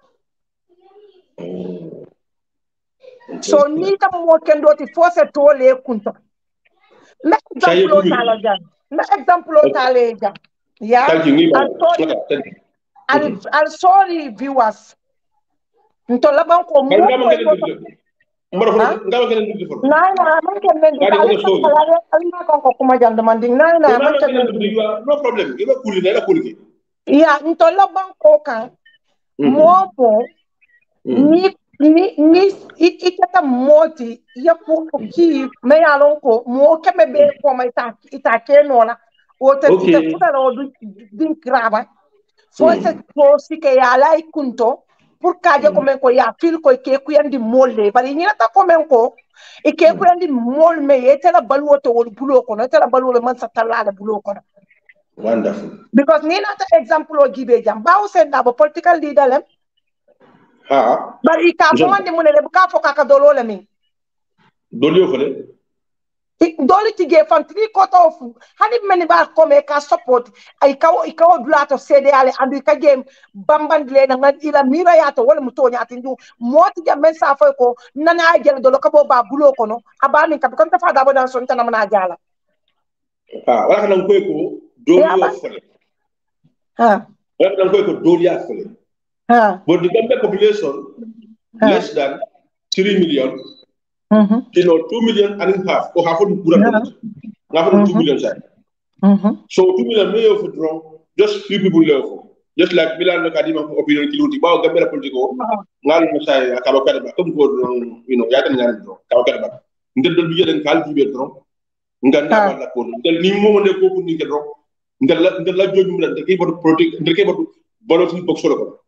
[SPEAKER 3] so ni ta mo kendo ti force tole kunto na example tale ja ya I'll sorry viewers ntola banko mo
[SPEAKER 2] mbara fo ngaba kenen dum defo
[SPEAKER 3] na man ken men
[SPEAKER 2] ngadi ko so
[SPEAKER 3] alina ko kuma jande man ding na man ken men
[SPEAKER 2] no problem iba kuli na la kuli
[SPEAKER 3] ya ntola banko kan momo ni itata moti ya ko ki me alon ko mo keme be ko mai ita ke nola o te ita futa ro din kraba fo se ko sike ya lai kunto pour kaje ko men ko ya fil ko ke ku yandi molle bari ni ta ko men ko e ke ku yandi mol me e tela balwo to wol bulo ko no tela balwo man satalla la bulo ko
[SPEAKER 2] wonderful
[SPEAKER 3] because ni na ta example o gibe jam bawo sen da political leader lem
[SPEAKER 2] ha
[SPEAKER 3] bari ka fo man de munele ka fo ka dolo le min
[SPEAKER 2] dolio fele
[SPEAKER 3] doli tige fan 3/4 of hani meni ba ko me ka support ay ikaw dulato cede ale andu ka game bambandle na ngadi ila mira yato wala mutonya atindu moti ja men sa fay ko nana ay gel dolo ka bo ba bulo ko no abani ka kon ta fa da bo dan son tan na jala
[SPEAKER 2] wala kan koy ko dolio fele wala kan koy ko dolia fele but the Gambia population less than 3 million. You know, 2 million and a half, or half of the Kura, half of 2 million side. So 2 million may of draw, just few people left. Just like Milan Kadima opinion Kiluti, Bao Gambia Politico, Nali Masai, Kabakaba, come go, you know, Yatan Yan, Kabakaba. Until the beer and Kalki draw, Nganda Lapon, the Nimo and the Copu Nika draw, the Lajum, the cable protect, the cable Bolotin Boxolo.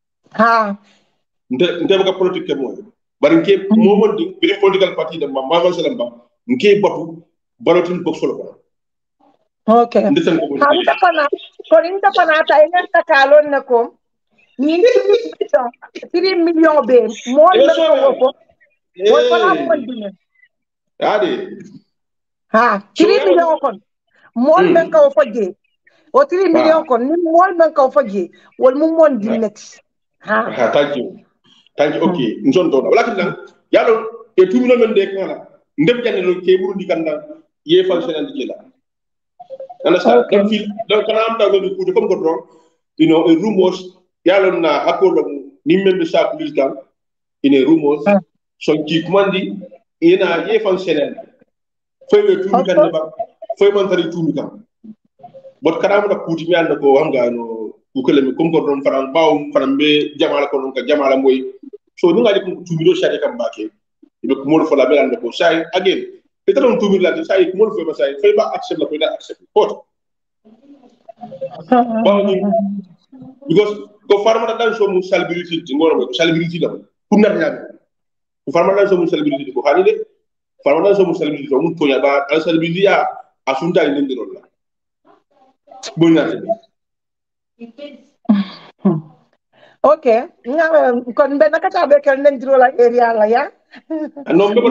[SPEAKER 2] The political more. But in case moment the political party the mama salamba in case batu balotin box solo
[SPEAKER 3] okay hamta pana ta ina ta kalon nako ni 3 million be mo na ko wol pana mo dine
[SPEAKER 2] ade
[SPEAKER 3] 3 million kon mo men ka fojje o 3 million kon ni mo men ka fojje wol mu mon dine
[SPEAKER 2] thank you okay njon do wala kan yalo e tumino men de kana ndem jande lo ke buru di kanda ye fonctionnaire di la understand don't feel don't kana am da go ku de comme ko do you know a rumors yalo na akolo ni membe sa police kan in a rumors so ki kumandi ina ye fonctionnaire fay be tumi kan ba fay man tari tumi kan bot kana mo kuti mi anda ko am ga no ku kele mi comme ko don faran baw faran be jamala ko non ka jamala moy so ni ngadi ko tumiro shade kam bake ibe ko mol fola belande ko say again peteron tumir la say ko mol fo ma say fay ba accept la ko da accept pot because ko farma da dan so mu salability ngoro ko salability la ko nar ya ko farma da so mu salability ko hani de farma da so mu salability ko mun to ya ba al salability ya asunta ni ndiro la bonate
[SPEAKER 3] okay kon be nakata be kel nen diro la area la ya
[SPEAKER 2] no be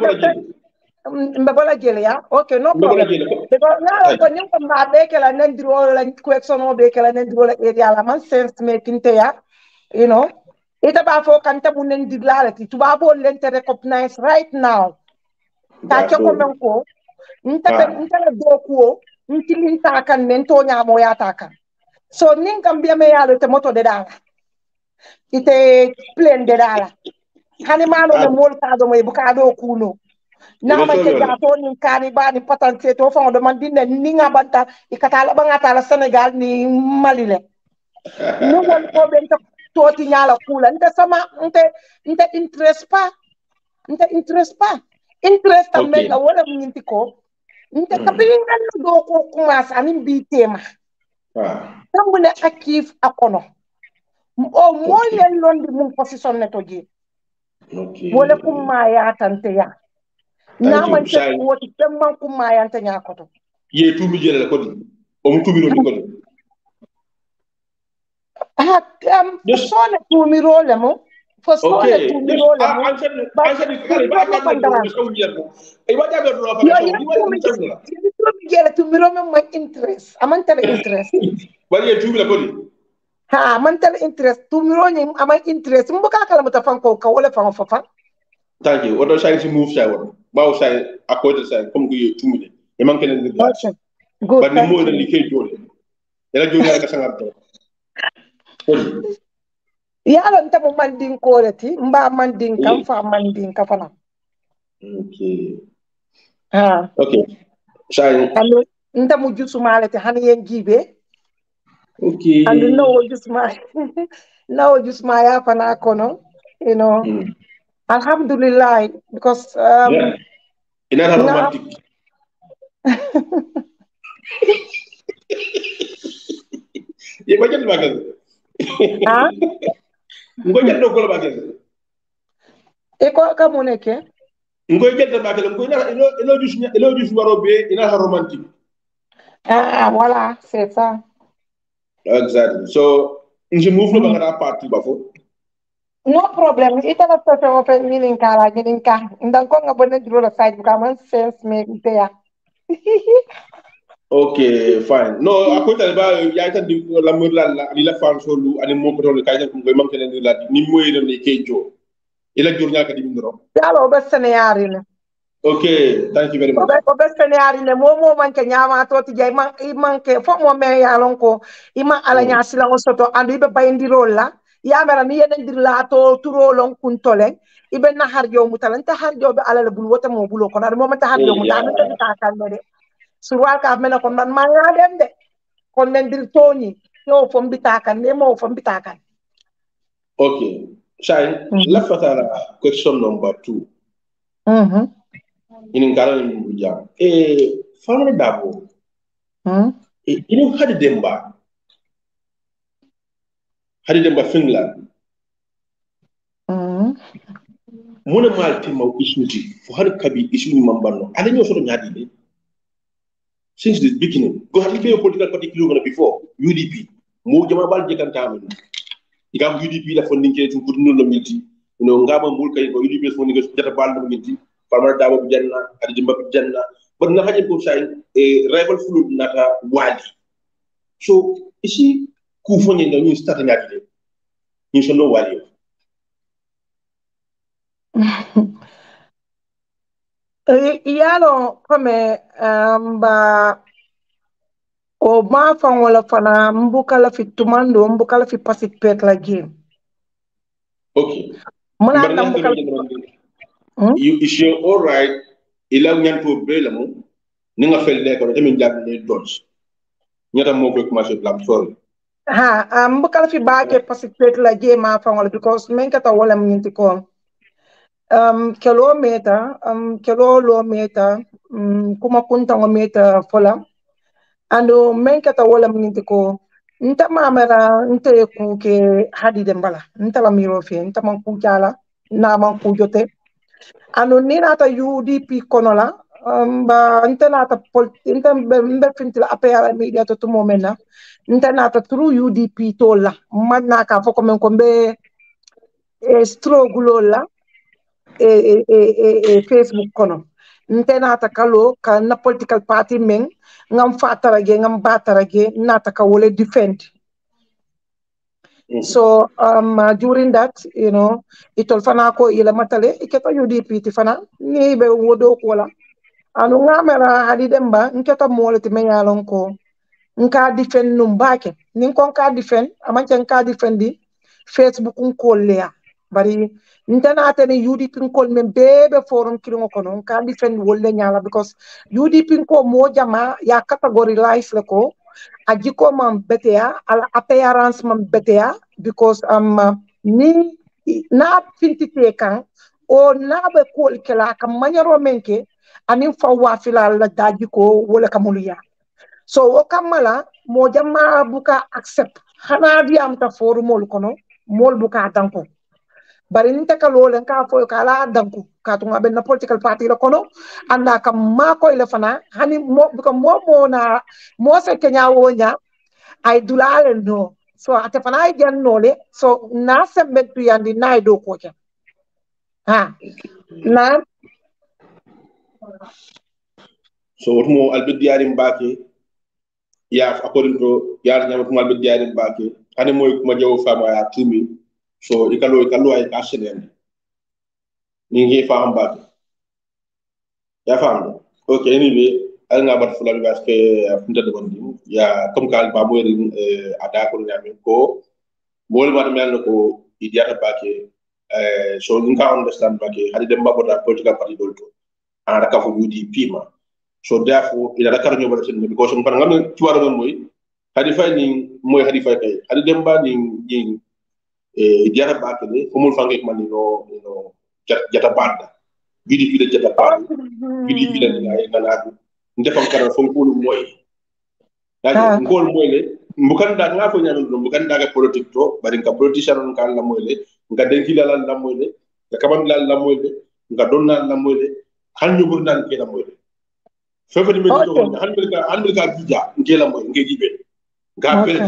[SPEAKER 3] bola jele ya okay no problem because na ko nim ko ma be kel nen diro la question o be kel nen diro la area la man sense making te ya you know ita ba fo kan ta mun nen digla la ti tuba bo len te recognize right now ta ke ko men ko nta do ko nti ta kan men to nya mo ya ta kan so nin kam be me ya te moto de danga ite plane de dala hani mano na mol ka do moy buka do kuno na ma ke gato ni kani ba ni patante to fa do man dinne ni nga banta ikata la ba ngata la Senegal ni Mali le no won ko ben to ti nyala kula nte sama nte interest pa interest tambe la wala minti ko nte kapin ngal do ko commence anin bi tema tambune akif akono o moyen londi mun position neto je wala kuma ya tante ya na man te ko temman kuma ya tante nya koto
[SPEAKER 2] ye tumi jele ko di o mu tumi ro ko di
[SPEAKER 3] sone tumi ro le mo fo sone tumi ro le mo tumi ro mo interest amantale interest
[SPEAKER 2] bari ye tumi la ko di
[SPEAKER 3] mental interest tumiro ni ama interest mbuka kala mutafan ko ka wala fa fa
[SPEAKER 2] thank you odo sai si move sai won bawo sai akodo sai comme que tumide e man kenen de glace ba ni mo na likay jole ela jole ka sangar to
[SPEAKER 3] ya lan ta mo mandin ko lati mba mandin kam fa mandin ka fana
[SPEAKER 2] Okay.
[SPEAKER 3] Ha.
[SPEAKER 2] Okay. Shine.
[SPEAKER 3] And nta mu jusumale te hani yen jibe. And
[SPEAKER 2] Okay.
[SPEAKER 3] no jusma no jusma ya pana kono. You know.
[SPEAKER 2] Mm.
[SPEAKER 3] Alhamdulillah because
[SPEAKER 2] Yeah. Ina
[SPEAKER 3] na
[SPEAKER 2] romantic. Ye ba jël bagal.
[SPEAKER 3] ah
[SPEAKER 2] Ngoy jël do ko bagal.
[SPEAKER 3] e ko ka moneke
[SPEAKER 2] Ngoy jël bagal ngoy na elo jus waro be ina romantic.
[SPEAKER 3] ah voilà c'est ça.
[SPEAKER 2] Exactly. So, nje move no bangara party bafo.
[SPEAKER 3] No problem. Ita na sa sa open meaning kala ginin ka. Indang ko nga bonen duro la side ka man sense me ite ya.
[SPEAKER 2] Okay, fine. No, ako talba ya tan di la mur la ni la fan so lu ani mo ko don kay ko ngoy man kenen la ni moy don ni kejo. Ila jurnya ka di ndoro.
[SPEAKER 3] Yalo obe seneyari ne.
[SPEAKER 2] Okay, thank you very much.
[SPEAKER 3] Obe seneyari ne mo man ke nyama to ti jay man I man ke fo mo me ya lon ko ima ala nya sila o soto andu ibe bayndi rol la. Ya mera ni yenen dir la to turo lon kun tole. Ibe na har yo mutalan ta har yo be ala le bul wota mo bulo ko na mo man ta har yo mutalan ta ta kan de. Surwal ka mena ko man ma ya dem de. Kon nen dir toni yo fo mbitakan ne mo fo mbitakan.
[SPEAKER 2] Okay. Shine, let's start question number 2.
[SPEAKER 3] Mhm.
[SPEAKER 2] In ngala ni buja. Family dabo.
[SPEAKER 3] Mhm.
[SPEAKER 2] Inu hadi demba Finland.
[SPEAKER 3] Mhm.
[SPEAKER 2] Muna malti mau isuji. Fu hadi kabi isu ni mambano. Ala nyo soro nyadi de. Since the beginning. Go hadi be political party kilo before UDP. Mo jama bal jekan tamen. Igam UDP la funding ke tu kudno lo milti. Ngama mbul kay ko UDP funding ke jata bal lo milti. Family dabo bi janna, hadi demba bi janna. But na haje ko say rival fulu nata wadi. So isi ku fonye na ñu start nyadi de. Ñu so no wali.
[SPEAKER 3] Iyalo kome ba o ma fan wala fana mbukala fi tumando mbukala fi participate la game.
[SPEAKER 2] Okay.
[SPEAKER 3] Muna na
[SPEAKER 2] Mbarnya ko
[SPEAKER 3] mbukala hmm?
[SPEAKER 2] you is your all right ila nyanto bela mo ni nga fel de ko tamin jàng ne dodge ñata mo ko commencé blam sorry
[SPEAKER 3] Ha mbukala fi baake participate la game ma fan wala because men kata wala minti ko kilometer kilometa kuma kunta ngometa fola ando men kata wala minti ko nta mamera nta ku ke hadi dembala nta la miro fi nta man ku jala na man ku jote ando ni nata UDP kono la ba nta nata nta mbe fintil apera media to tumo mena nta nata through UDP tola man na ka foko men ko be struggle la Facebook kono nte nata kalo ka na political party men ngam fatarage ngam batarage nata ka wole defend. So during that, itol fana ko ila matale iketa UDP ti fana ni be wodo ko la anu ngamera hadi demba nketa mole ti menyalon ko nka defend num bake nin kon ka defend amanche nka defendi Facebook ko lea bari ntana tane UDP ko men bebe forum kilingo kono nka defend wolle nyala because UDP ko mo jama ya categorize le ko ajiko man betea ala appearance man betea because ni na fintite kan o na be ko kala kam manyaro menke anin fa wafila la daji ko wala kamuluya so o kamala mo jamma buka accept hana di am ta foru mol kono mol buka danko bari nte ka lolen ka fo kala danko ka tunga ben na political party la kono anda kam ma ko ile fana hani mo buka mo na mo se kenya wonya ay dulale no so ate fana ay jan nole so na sembe tu yandi na do ko ha na
[SPEAKER 2] so wotumo albert diari mbake ya according to yar nyama tumo albert diari mbake hane moy kuma jaw fama ya tumi so ikalo ay asenen ni ngi fam mbake ya fam okay anyway al nga bat fulal parce que funta de bondi ya comme kal ba moy ada ko nyame ko bol ma mel ko idiata bake so nka understand bake hadi dem babota political party dolto ana ka fu UDP ma so therefore ila rakar nyo bala sen because on ngam tuwaro mon moy hadi fay ni moy hadi fay kay hadi dem ba ni diara bake ni fumul fange man no jata banda UDP de jata banda UDP de ngana ndefam kara fo ko moy dal ngol moy le mbukan da nga fo nyalo mbukan da ga politique to bari ka politician on kan la moy le nga denki la moy le ka kaban la moy le nga donna la moy le han ñu bur nan ke la moy le fefe ni me to han ka bija nge la moy nge jibe nga pel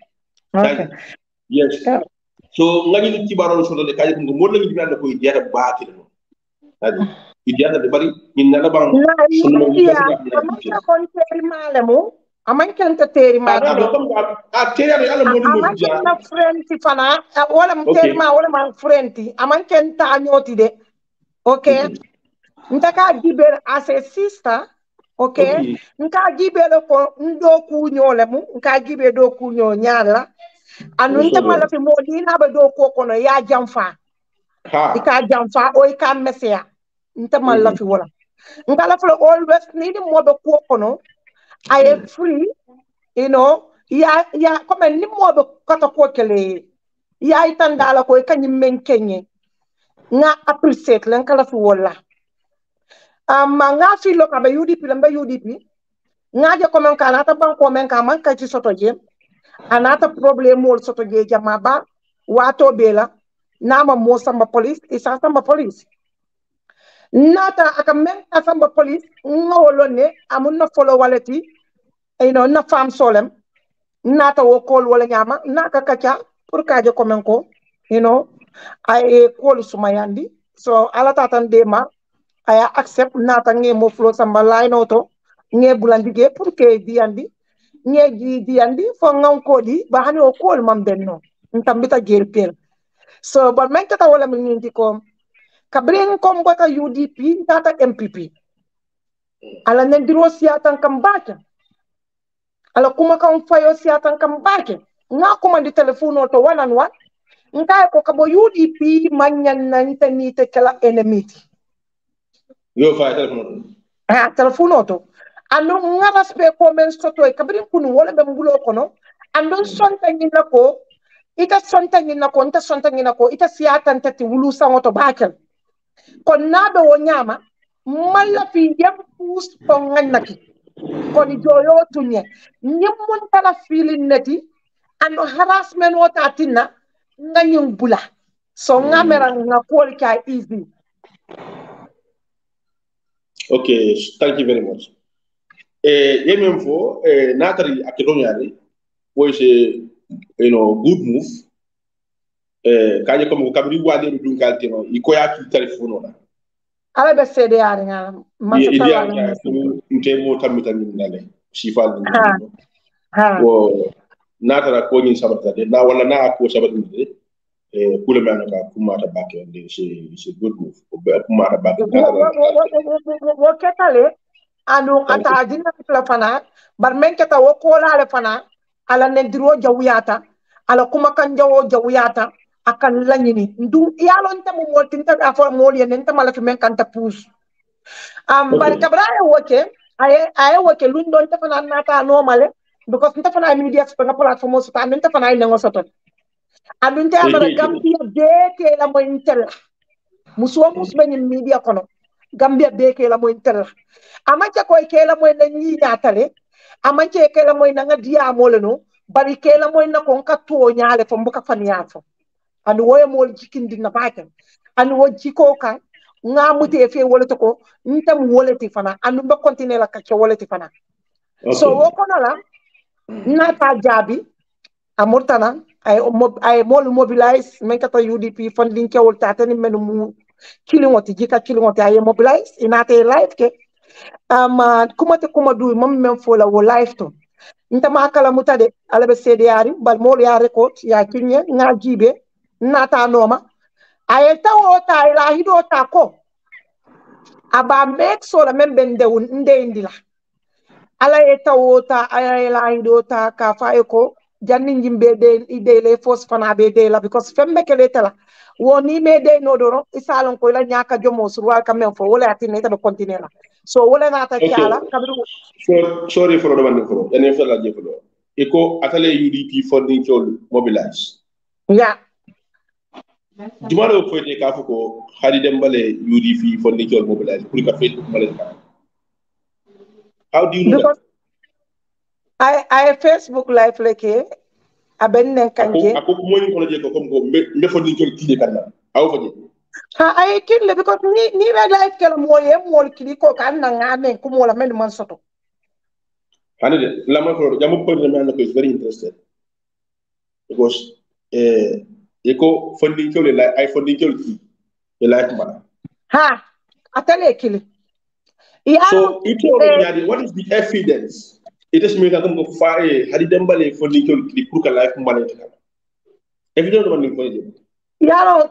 [SPEAKER 2] yes so ngani ci baron so le kay ko mo la ngi dina ko diata baati no hadi diata de bari ñin na la ban sunu
[SPEAKER 3] ma ko teri malemu aman kanta teri malemu
[SPEAKER 2] teri ala mo
[SPEAKER 3] aman na frienti fana wala teri ma wala man frienti aman kanta nyoti de okay ntaka giber as a sister okay nka giber ko ndo ku nyolemu nka gibe do ku nyo nyala anu nta mala fi mo dina ba do ko kono ya jamfa ika jamfa o ika mesia nta mala fi wala ngala flo always need mo be ko kono I am free you know ya comme ni mo be kata ko kele ya itandala ko kanyi menkenye nga appreciate len kala fi wala nga fi lo ka be UDP lembe UDP nga je ko men kana ta banko men ka man ka ci soto je anata problem wol soto je jamaba wato bela nama mo samba police isa samba police nata aka men samba police ngawolone amun na follow waleti you know na fam solem nata wo call wala nyama naka kacha pour kaje ko men ko you know ay call sumayandi so ala tatan dema aya accept nata nge mo flow samba line auto nge bulandige pour que diandi nge diandi fo ngam ko di ba hani o call mam benno ntambita gel pel so but men kata wala min ngi ko kabren kom bota UDP tata MPP ala nendiro siatan kambaka ala kuma kan fayo siatan kambake nga kuma di telefono to one on one nka ko kabo UDP manyan nan tanite kala enemy
[SPEAKER 2] yo fa telefono
[SPEAKER 3] telefono to ando nga raspe ko men soto e kabrin kunu wala be mbulo kono ando sonta ngina ko ita sonta ngina ko nta sonta ngina ko ita siatan tati wulu sangoto bakel kon nado wo nyama malla fi yem pus ko ngannaki kon joyo tunye nyemmun tala feeling neti ando harassment wota tinna nganyum bula so ngamera nga kwol ka easy.
[SPEAKER 2] Okay, thank you very much. Yemem fo natari akidonyari was a good move. Kaje comme kabri wade dun kaltino ikoya ki telefono na.
[SPEAKER 3] Ala be sede yari nga
[SPEAKER 2] masata la ntemo tamita nale sifal ni. Wo natara ko ni sabata de na wala na ko sabata de kule mana ka kumata back and it's a good move. Kumata back.
[SPEAKER 3] Wo ketale anu ata dina la fana bar men keta wo ko la fana ala nendiro jawiyata ala kuma kan jawo jawiyata akan lanyini ndu yalon ta mo moltinta afo moli nen ta mala fi men kan ta pus bar kabraya woke ay woke lundon ta fana nata normale because ta fana media spanga platform so ta men ta fana nengo soto adun ta amara gambia beke la mo intel muso musben media kono gambia beke la mo intel amache ko ke la mo nanyi natale amache ke la mo nanga dia moleno bari ke la mo na ko ka to nyaale fo mbuka faniato anu woye mol jikindi na baken anu wo jiko kan nga mute fe wolete ko ntam wolete fana anu ba continuer la ka wolete fana so wo kono la nata jabi amurtana ay mol mobilize men kata UDP funding ke wol tatani men mu kilingoti jika kilingoti ay mobilize inate live ke kuma du mom men fola wo live to ntama kala mutade alabe sede yari bal mol ya record ya kinye nga jibe nata noma ayeta wota ila hido ta ko aba make so la membende nde indila ala eta wota ila hido ta ka fa eko janni jimbe de ide le fos fana be de la because fembe kele tala woni me de no doro isalon ko la nyaka jomo surwal kamen fo wala atine ta be continuer la so wala na ta kyala kabru
[SPEAKER 2] sorry for the one for any for la jefo iko atale UDP funding chol mobilize
[SPEAKER 3] ya
[SPEAKER 2] jumalo foyte ka fuko hadi dembale UDP funding chol mobilize pour ka fait malaka how do you know
[SPEAKER 3] because that I Facebook live leke aben nen kanje
[SPEAKER 2] ako ko moy ko je ko comme ko me funding chol kile kanna aw faji
[SPEAKER 3] ha ay kille because ni be live kala moye mol kili ko kan na ngame ko mola men man soto
[SPEAKER 2] hanide lama ko jamu ko me is very interested because eko funding chol like I funding chol ki like mana
[SPEAKER 3] ha atale kili
[SPEAKER 2] so it what is the evidence it is me kam ko fae hadi dembale funding chol ki pour ka life mana evidence do man ko je
[SPEAKER 3] yaro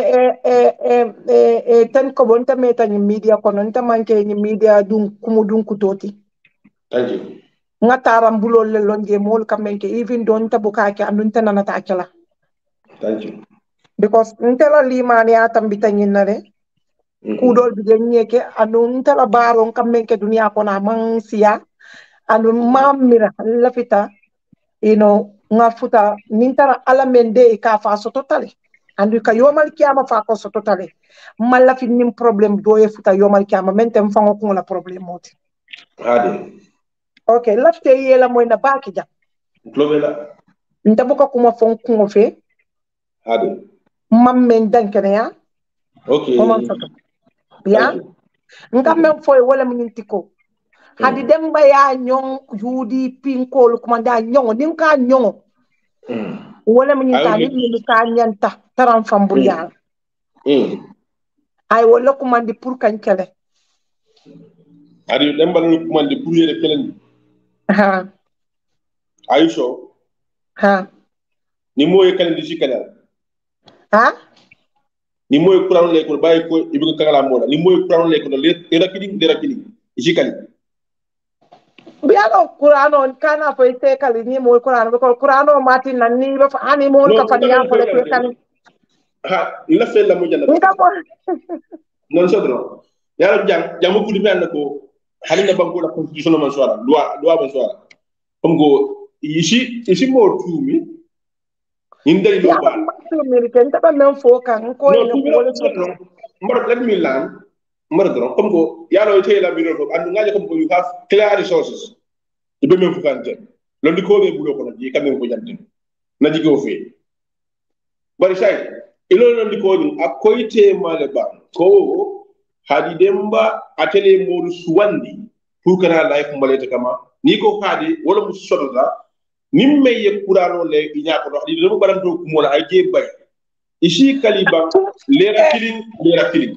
[SPEAKER 3] tan ko bonta meta ni media kono nta manke ni media dun kumu dun kutoti
[SPEAKER 2] thank you
[SPEAKER 3] ngataram bulol le lonje mol kamenke even don ta bukake andun tan nata akela
[SPEAKER 2] thank you
[SPEAKER 3] because ntela limani atam bitanyin nare kudol bi nyeke andun ntela baron kamenke dunia kona man siya andun mamira lafita ngafuta nintara alamende ka fa so totale andu ka yomal kiyama fa ko so totale malla fi nim problem do e futa yomal kiyama mentem fa ko la problem moti
[SPEAKER 2] hade
[SPEAKER 3] okay lafte yela moy na baki ja
[SPEAKER 2] globela
[SPEAKER 3] nta buka kuma fon ko fe
[SPEAKER 2] hade
[SPEAKER 3] mammen dankene ya
[SPEAKER 2] okay
[SPEAKER 3] comment ça ya ngam men foy wala min tiko hadi demba ya nyong yudi pinkol kuma da nyong nim ka nyong wala min ka ni ka nyanta taran fambur ya ay wala kuma di pour kan kele
[SPEAKER 2] hadi demba lu kuma di pour yere kelen
[SPEAKER 3] ha
[SPEAKER 2] aisho
[SPEAKER 3] ha
[SPEAKER 2] ni moy kelen di sikala
[SPEAKER 3] ha
[SPEAKER 2] ni moy kuran le ko bay ko ibu kala mola ni moy kuran le ko le rakidi sikali
[SPEAKER 3] biano kurano kana fo ite kali ni mo kurano ko kurano mati nanni ba fa ani mo ka fa ya fo le ko kan
[SPEAKER 2] ha la fe la mo jalla non so dro ya jamu kudi me ko halina banko la constitution man soara loi man soara comme go ici mo tumi indari do ba
[SPEAKER 3] mi ken ta ba men fo kan ko ni ko le so
[SPEAKER 2] mbar let me land mardron comme go yalo ite la biro ko andu ngaje comme go you have clear resources ibe men fukante lo di ko be bulo ko ji kamé ko jante na jigo fe bari say ilo lo di ko ni akoyte male ba ko hadi demba atele modu suwandi pour kana life malete kama ni ko hadi wala mu sododa nimme ye kurano le inya ko hadi do baranto ko mola ay je bay ishi kaliba lera killing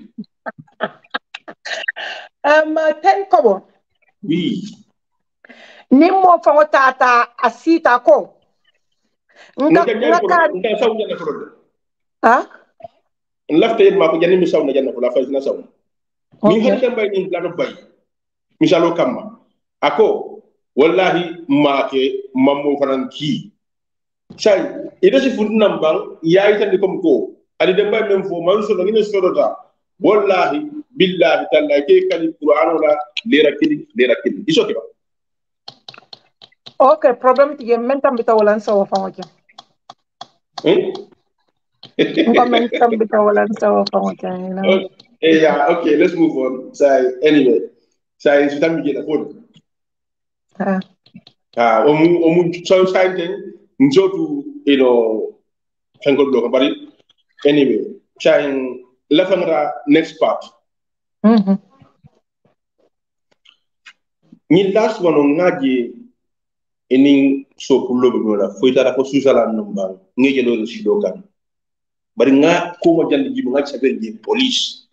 [SPEAKER 3] ten kobo
[SPEAKER 2] oui
[SPEAKER 3] nimmo fa tata asita ko
[SPEAKER 2] nga saw janna ko do
[SPEAKER 3] ha
[SPEAKER 2] lafte ma ko janni mi saw na janna ko la fay na saw mi hande mbay ni la do bay misalo kamma ako wallahi maake mammo fanan ki say ida si fundinam bang yayi tan ko ko ali de mbay mem fo man so ngine sodota wallahi billahi taala ke kali qur'an wala lera kili iso ke ba
[SPEAKER 3] okay problem ti men tam bita wala sa wa fa waje men tam bita wala sa wa fa waje
[SPEAKER 2] yeah, okay, let's move on. So anyway, so it's time to get a phone. So something so to thank God but anyway, trying next part. Ni last one on ngaji ini so pulo bimola foi tara ko susala numba ngeje do shidokan bari nga ko mo jandi jibu nga sabe je police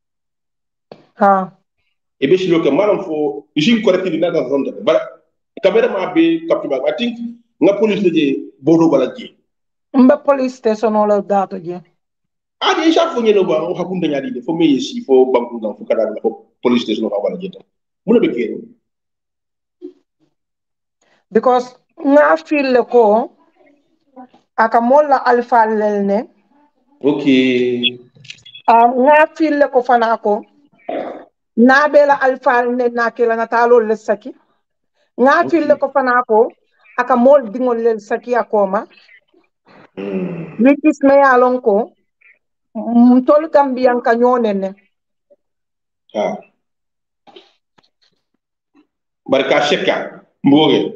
[SPEAKER 2] e be shidoka malam fo isin correct dina da ronda ba camera ma be capture I think nga police je bodo bala je
[SPEAKER 3] mba police station wala dato je
[SPEAKER 2] adi chaque fois ñeno ba o hakunda ñadi de fo me yesi fo banku ngam fo kada ko police station ko wala je tam mu be kero
[SPEAKER 3] because nga feel ko aka molla alfa lelne
[SPEAKER 2] okay
[SPEAKER 3] nga fille ko fana ko na bela alfa ne na kila na talo le saki nga fille ko fana ko aka mol dingol le saki akoma wikis me yalon ko tol gambian ka nyonene
[SPEAKER 2] ha barka shekka mboge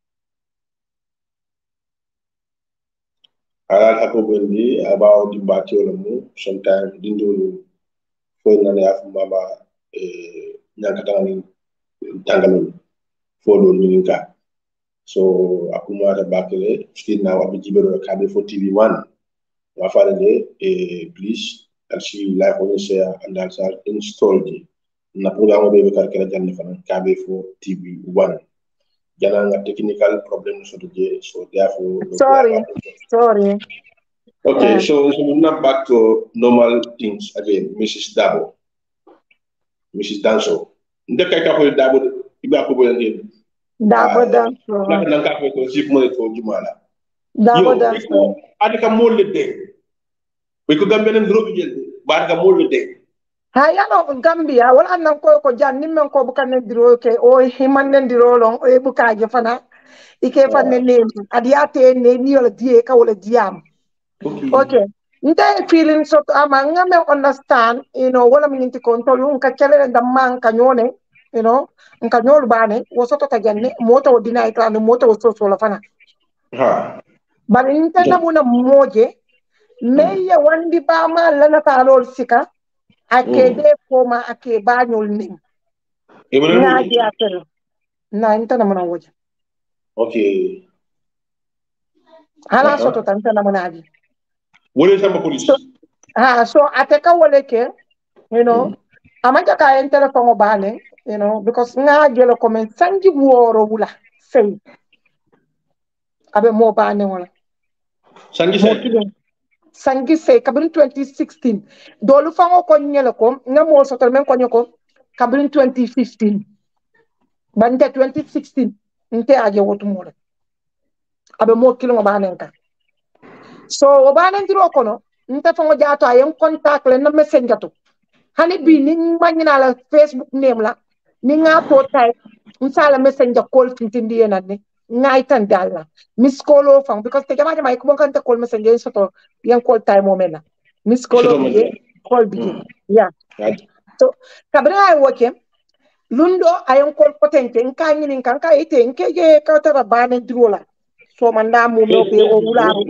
[SPEAKER 2] ala hako bendi about the batio mu sometimes dindolu fo na ya mama nyaka tangani tangalol fo do mininka so akumara bakele still now abi jibero kabe for TV1 wa farande please alsi like on share and also install di na programme be kar kala janne fana kabe for TV1 jana nga technical problem so therefore
[SPEAKER 3] sorry
[SPEAKER 2] okay so we're not back to normal things again. Mrs. Dabo, Mrs. Danso ndeka ka ko Dabo iba ko boyen
[SPEAKER 3] Dabo Danso
[SPEAKER 2] na ka ko sip mo ko jumala
[SPEAKER 3] Dabo Danso
[SPEAKER 2] adika molle de ko gambe nen drobi jel barka molle de
[SPEAKER 3] ha yano Gambia wala nan ko jan nimmen ko bukan nen diro ke o himan nen diro lon e bukaje fana ike fanne ne adiate ne ni wala die ka wala diam okay nte feeling so ama ngame understand wala minti control ka chele da man ka nyone nka nyol bane wo soto ta janne moto wo dina ikla no moto wo so la fana
[SPEAKER 2] ha
[SPEAKER 3] bari nte na muna moje meye wandi ba ma lana ta lol sika ake de koma ake ba nyol ning na dia tel na nte na muna woje
[SPEAKER 2] okay
[SPEAKER 3] hala soto ta nte na muna aji
[SPEAKER 2] wole sama police
[SPEAKER 3] so ateka wole ke amanja ka en telephone bane because nga gelo komen sanji woro wula sey abe mo bane wala sanji sey kabrin 2016 dolu fango ko nyele ko nga mo sotal men ko nyoko kabrin 2015 bande 2016 nte aje wotu mo abe mo kilo bane ka so o bane ndiro kono nte fango jato ayen contact le na messenger to hani bi ni manyina la Facebook name la ni nga to type nsala messenger call fintindi yenadne ngai tan dalla miss call fam because te jama jama ko kan te call messenger soto yan call time momena miss call bi call bi yeah so kabra ay woke lundo ayon call potente nka nyini nka ite nke je ka ta bana drola so manda mu no be o wularo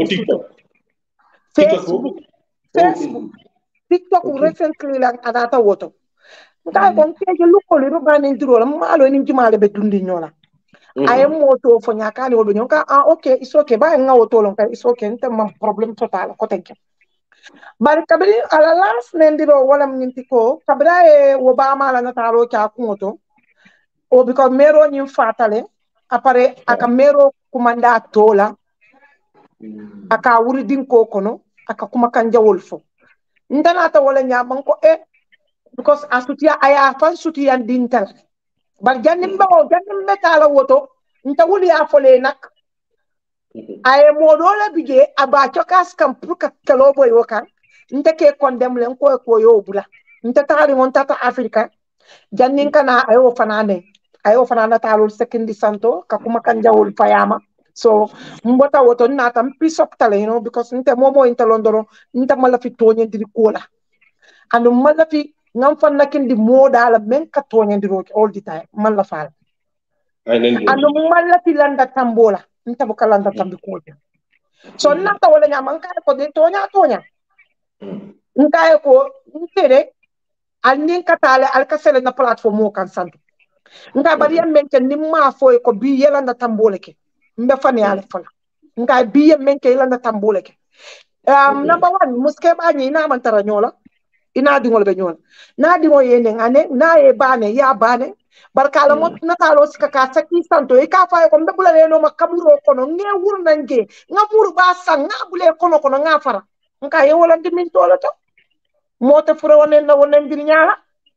[SPEAKER 3] Facebook TikTok recently lang adata woto nka ko nke lu ko lu bana drola malo ni jumale be dundi nyola ayem moto fo nyakani wobe nyonka okay it's okay ba nga woto lon ka it's okay nte mam problem total ko tenke bari kabri ala last nendiro wala mnyinti ko kabra e Obama la natalo ka kumoto o because mero nyim fatale apare aka mero kumanda tola aka wuri din ko kono aka kuma kanja wolfo ndana ta wala nyaman ko because asutia aya fan sutiyan dintal bar jannim metala woto nta wuli afole nak ay modola bige aba chokas kam puka kalobo yoka nta ke kondem len ko yo bula nta tari won tata afrika jannin kana ayo fanana talol sekendi santo ka kuma kan jawol fayama so mbota woto natam pisop tale because nta momo inta londoro nta mala fi toñendiri kola andu mala fi ngam fan nakindi modala men ka toñendiro all the time mala fal anu malla tilanda tambola nta buka landa tambi ko so nata wala nyama nka ko de tonya nka ko ntere alnin katale alkasele na platform mo kan santo nka bari menke nimma foy ko bi yelanda tambola ke mbe fani ala fala nka bi menke yelanda tambola ke number 1 muske ba ni na man tara nyola ina di ngol be nyola na di mo yene ngane na e bane ya bane barkala mot natalo sika ka saki santo e ka fa ko mbebula leno makaburo kono nge wur nange ngamur ba sang ngabule kono nga fara nka ye wala ndi min tolo to mota fura wonen na wonen bir nyaala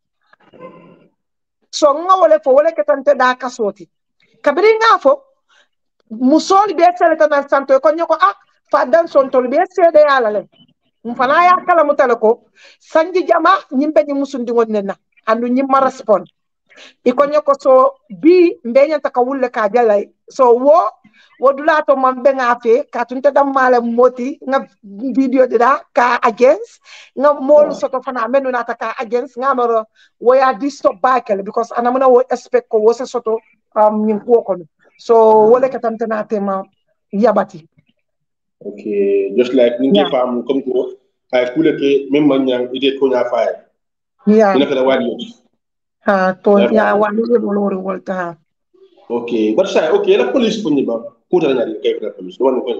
[SPEAKER 3] so nga wala fo wala ketante da kasoti kabiri nga fo musoli be sele tan santo ko nyoko fadan son tol be sede yala le mfana ya kala mutala ko sanji jama nyimbe ni musundi ngonnena andu nyimma respond iko nyoko so bi mbenya takawulle ka jalay so wo dulato man be ngafe ka tunta dam mala moti nga video dida ka against nga mol soto fana menu nata ka against nga maro wo ya distop bakel because anamuna wo expect ko wo se soto nyin ko ko so wole ka tantana tema yabati
[SPEAKER 2] okay just like ninge fam comme ko ay kule ke même man nyang ide ko nya faay ina kada wadi
[SPEAKER 3] to ya wadi lori wolta
[SPEAKER 2] okay but say okay la police punni ba kuta nya kay la police do won ko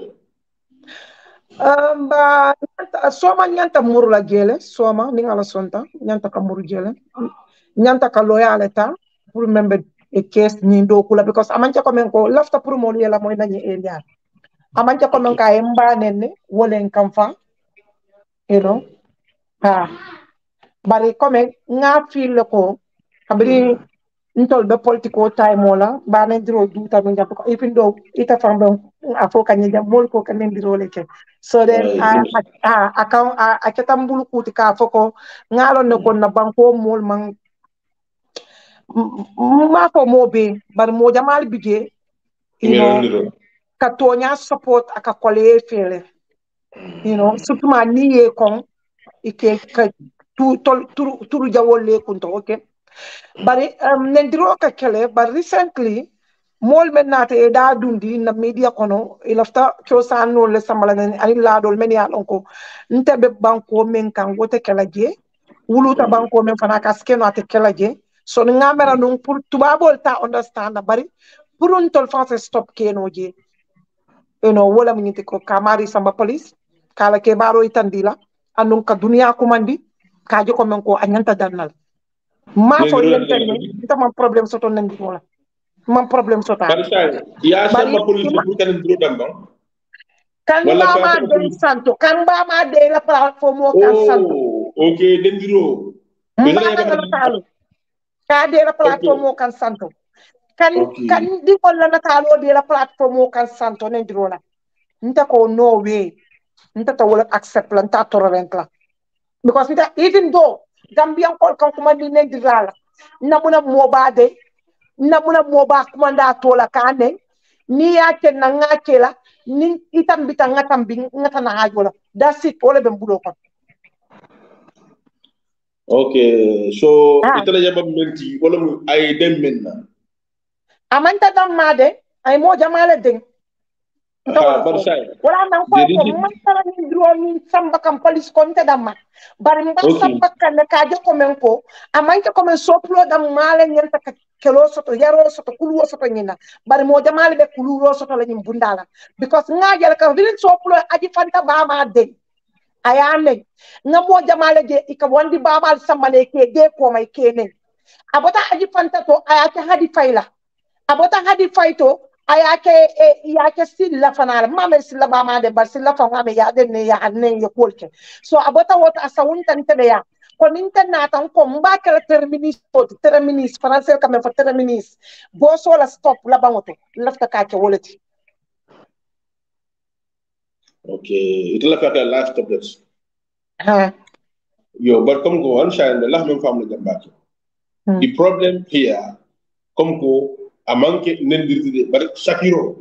[SPEAKER 3] ba soma nyanta muru la jele soma ni ngala sonta nyanta ka muru jele nyanta ka loyale ta pour membe e case ni do kula because amancha ko men ko lafta pour mo yela moy nañi area amancha ko men ka emba nenne wolen kam fa you know bari comme nga fil ko kabri ntol be political time wala ba ne diro du ta min ko even though ita fambe afo kanye jam mol ko kan diro leke so then account a ketambul kuti ka foko ngalo ne ko na banko mol man ma ko mobe bar mo jamal bije you know ka tonya support aka kole fele you know surtout ma niye kon ike ka turu jawolle kunto okay bari nendiro ka kele but recently mol men nate e da dundi na media kono ilafta ciosan no le samala nen ani la dol men ya lonko ntebe banko men kan wote kala je wuluta banko men fana ka skeno ate kala je so ngamera non pour tubabol ta understand bari pour on tol français stop keno je you know wala mi ko kamari samba police kala ke baro itandila anun ka dunia kumandi ka je ko men ko anyanta dannal ma fo yentene nta man problème soto nandi wala man problème sota
[SPEAKER 2] ya sama police pour kan dro damba
[SPEAKER 3] kan ba ma de santo kan ba ma de la platform o kan santo
[SPEAKER 2] okay dendiro
[SPEAKER 3] ka de la platform o kan santo kan di wala natalo de la platform o kan santo nandiro la nta ko no way nta to wala accept la nta tolerant la because even though Gambian kol kan kuma ni ne dirala namuna mobade namuna moba kuma nda tola kane ni yake na ngakela ni itambita ngatambi ngata na hajola that's it wala ben bulo kon
[SPEAKER 2] okay so itala yaba menti wala mu ay dem menna
[SPEAKER 3] amanta dam made ay mo jamale deng wala nan ko man tara ni dro ni samba kam police kon te dam bari mba samba kan ka je ko men ko amanke ko men soplo dam male nyanta ka kelo soto yaro soto kulu soto nyina bari mo jamale be kulu soto la nyim bundala because ngajal ka vilin soplo aji fanta ba ma de ayane ngamo jamale je ika wandi babal sambale ke de ko may kene abota aji fanta to ayake hadi fayla abota hadi fayto ayake yake silla fanala mame silla ba ma de bar silla fa ngame ya de ne ya hanne ya kolke so abota wota asawun tan tebe ya ko ninta na tan ko mba kala terminis français kam fa terminis bo so la stop la bangoto lafta ka ke wolati
[SPEAKER 2] okay itala ka last tablets yo but comme go on shine la même femme de back the problem here comme ko amanke nendirde bar shakiro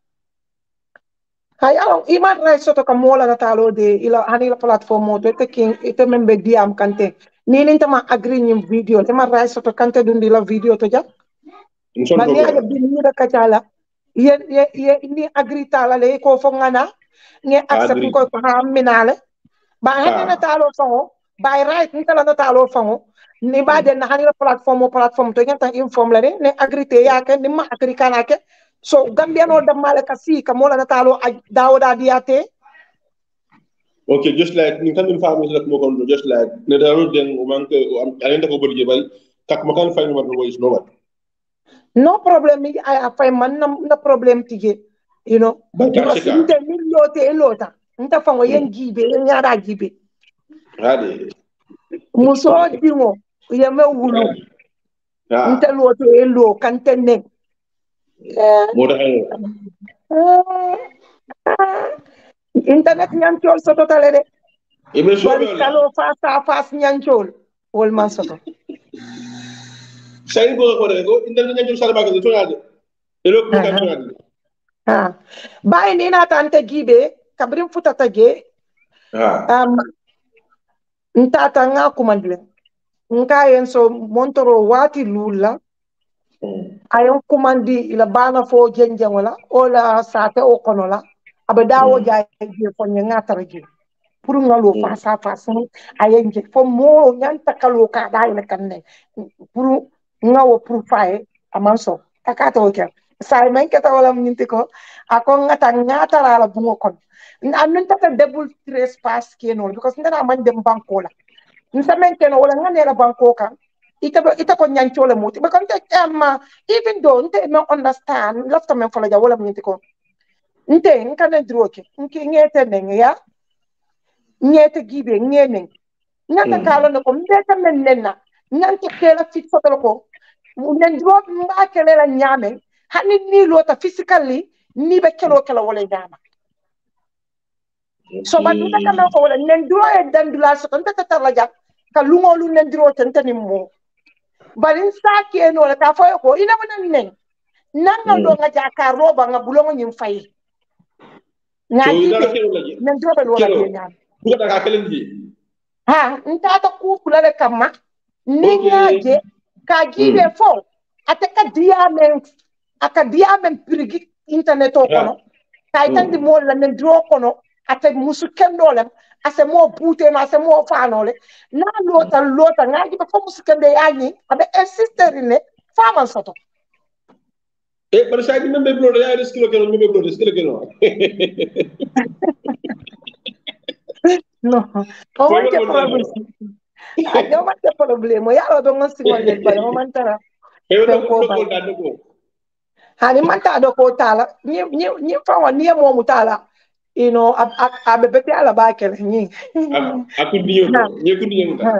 [SPEAKER 3] hayalo iman right soto ka mola natalo de ila hanila platform mo to king ite membe diam kante ni ninta ma agree nyim video te ma right soto kante dundi la video to ja bani aga binni da kachala ye ni agree tala le ko fo ngana nge accept ko ha minale ba hanina talo fango by right ni tala natalo fango ni ba de na hanila platform to ngata inform la de ne agrité yake ni ma agree kanake so Gambia no damale kasi ka mola natalo dawda diate
[SPEAKER 2] okay just like ni tan family like mo kon just like ne daru den o manke alenda ko bodi jebal tak makan fay no voice no what
[SPEAKER 3] no problem I fay man na problem tige you know because inte ni lote elota nta fango yen gibe yen yara gibe
[SPEAKER 2] hade
[SPEAKER 3] muso dingo yeme wulu nta lote elo kantene
[SPEAKER 2] moda
[SPEAKER 3] internet ñancol soto tale de
[SPEAKER 2] Ibe so
[SPEAKER 3] bari
[SPEAKER 2] be la.
[SPEAKER 3] kalo face à face ñancol wol man soto
[SPEAKER 2] Sai ko internet ñanjul sala ba ko to yaade. Elo ko ka to yaade.
[SPEAKER 3] ha bay ni na tante gibe kabrim futata je
[SPEAKER 2] Ha.
[SPEAKER 3] ntata nga kumandle nka yen so montoro wati lula ayon kumandi ila bana fo jenjang wala ola sate o kono la abadawo jaay je fo nga taraje pour ngalo face à face ayen je fo mo nyanta kalo ka dai la kanne pour ngawo pour faye amanso akata o ker sai men keta wala minti ko akon ngata la bungo kon annun tata double trespass keno because ndana man dem banko la nsamen keno wala ngane la banko kan ita ko nyanchole muti be kon te even though nte me understand lafta men fala ja wala minti ko nte nkane droke nki ngete ne ya ngete gibe ngene nyanta kala no ko mbeta men nenna nyanta kela fit fotol ko nen drop mba kele la nyame hani ni lota physically ni be kelo wala nyama so ba duta kala ko wala nen dro e dandula so tan tata la ja ka lungolu nen dro tan tan mo balin sa ke no la ka fo ko ina manan nen nanga do nga jaka roba nga bulongo nyim fay nga
[SPEAKER 2] So
[SPEAKER 3] gibe
[SPEAKER 2] ida kelo la je.
[SPEAKER 3] nen dro be wala be nyama
[SPEAKER 2] Buka da ka kelen ji.
[SPEAKER 3] ha ntata ku kula le kama ni ngaje ka gibe fo ateka diamen pirigi internet o kono kay tan di mo la nen dro kono ate musu kendolem ase mo bute no ase mo fanole na lota ngaji be fo musu kende yani abe insister ne faman soto
[SPEAKER 2] Bar sai din be blodo ya risk lo kelo be blodo risk lo kelo.
[SPEAKER 3] no o man ke problem ay o man ke problem ya ro do ngon singol le bale o man tara
[SPEAKER 2] Fen ko da do.
[SPEAKER 3] hani man ta do ko tala ni fa wa ni mo mu tala abe bete ala ba kele ni
[SPEAKER 2] Aku diyo ni ku diyo ta.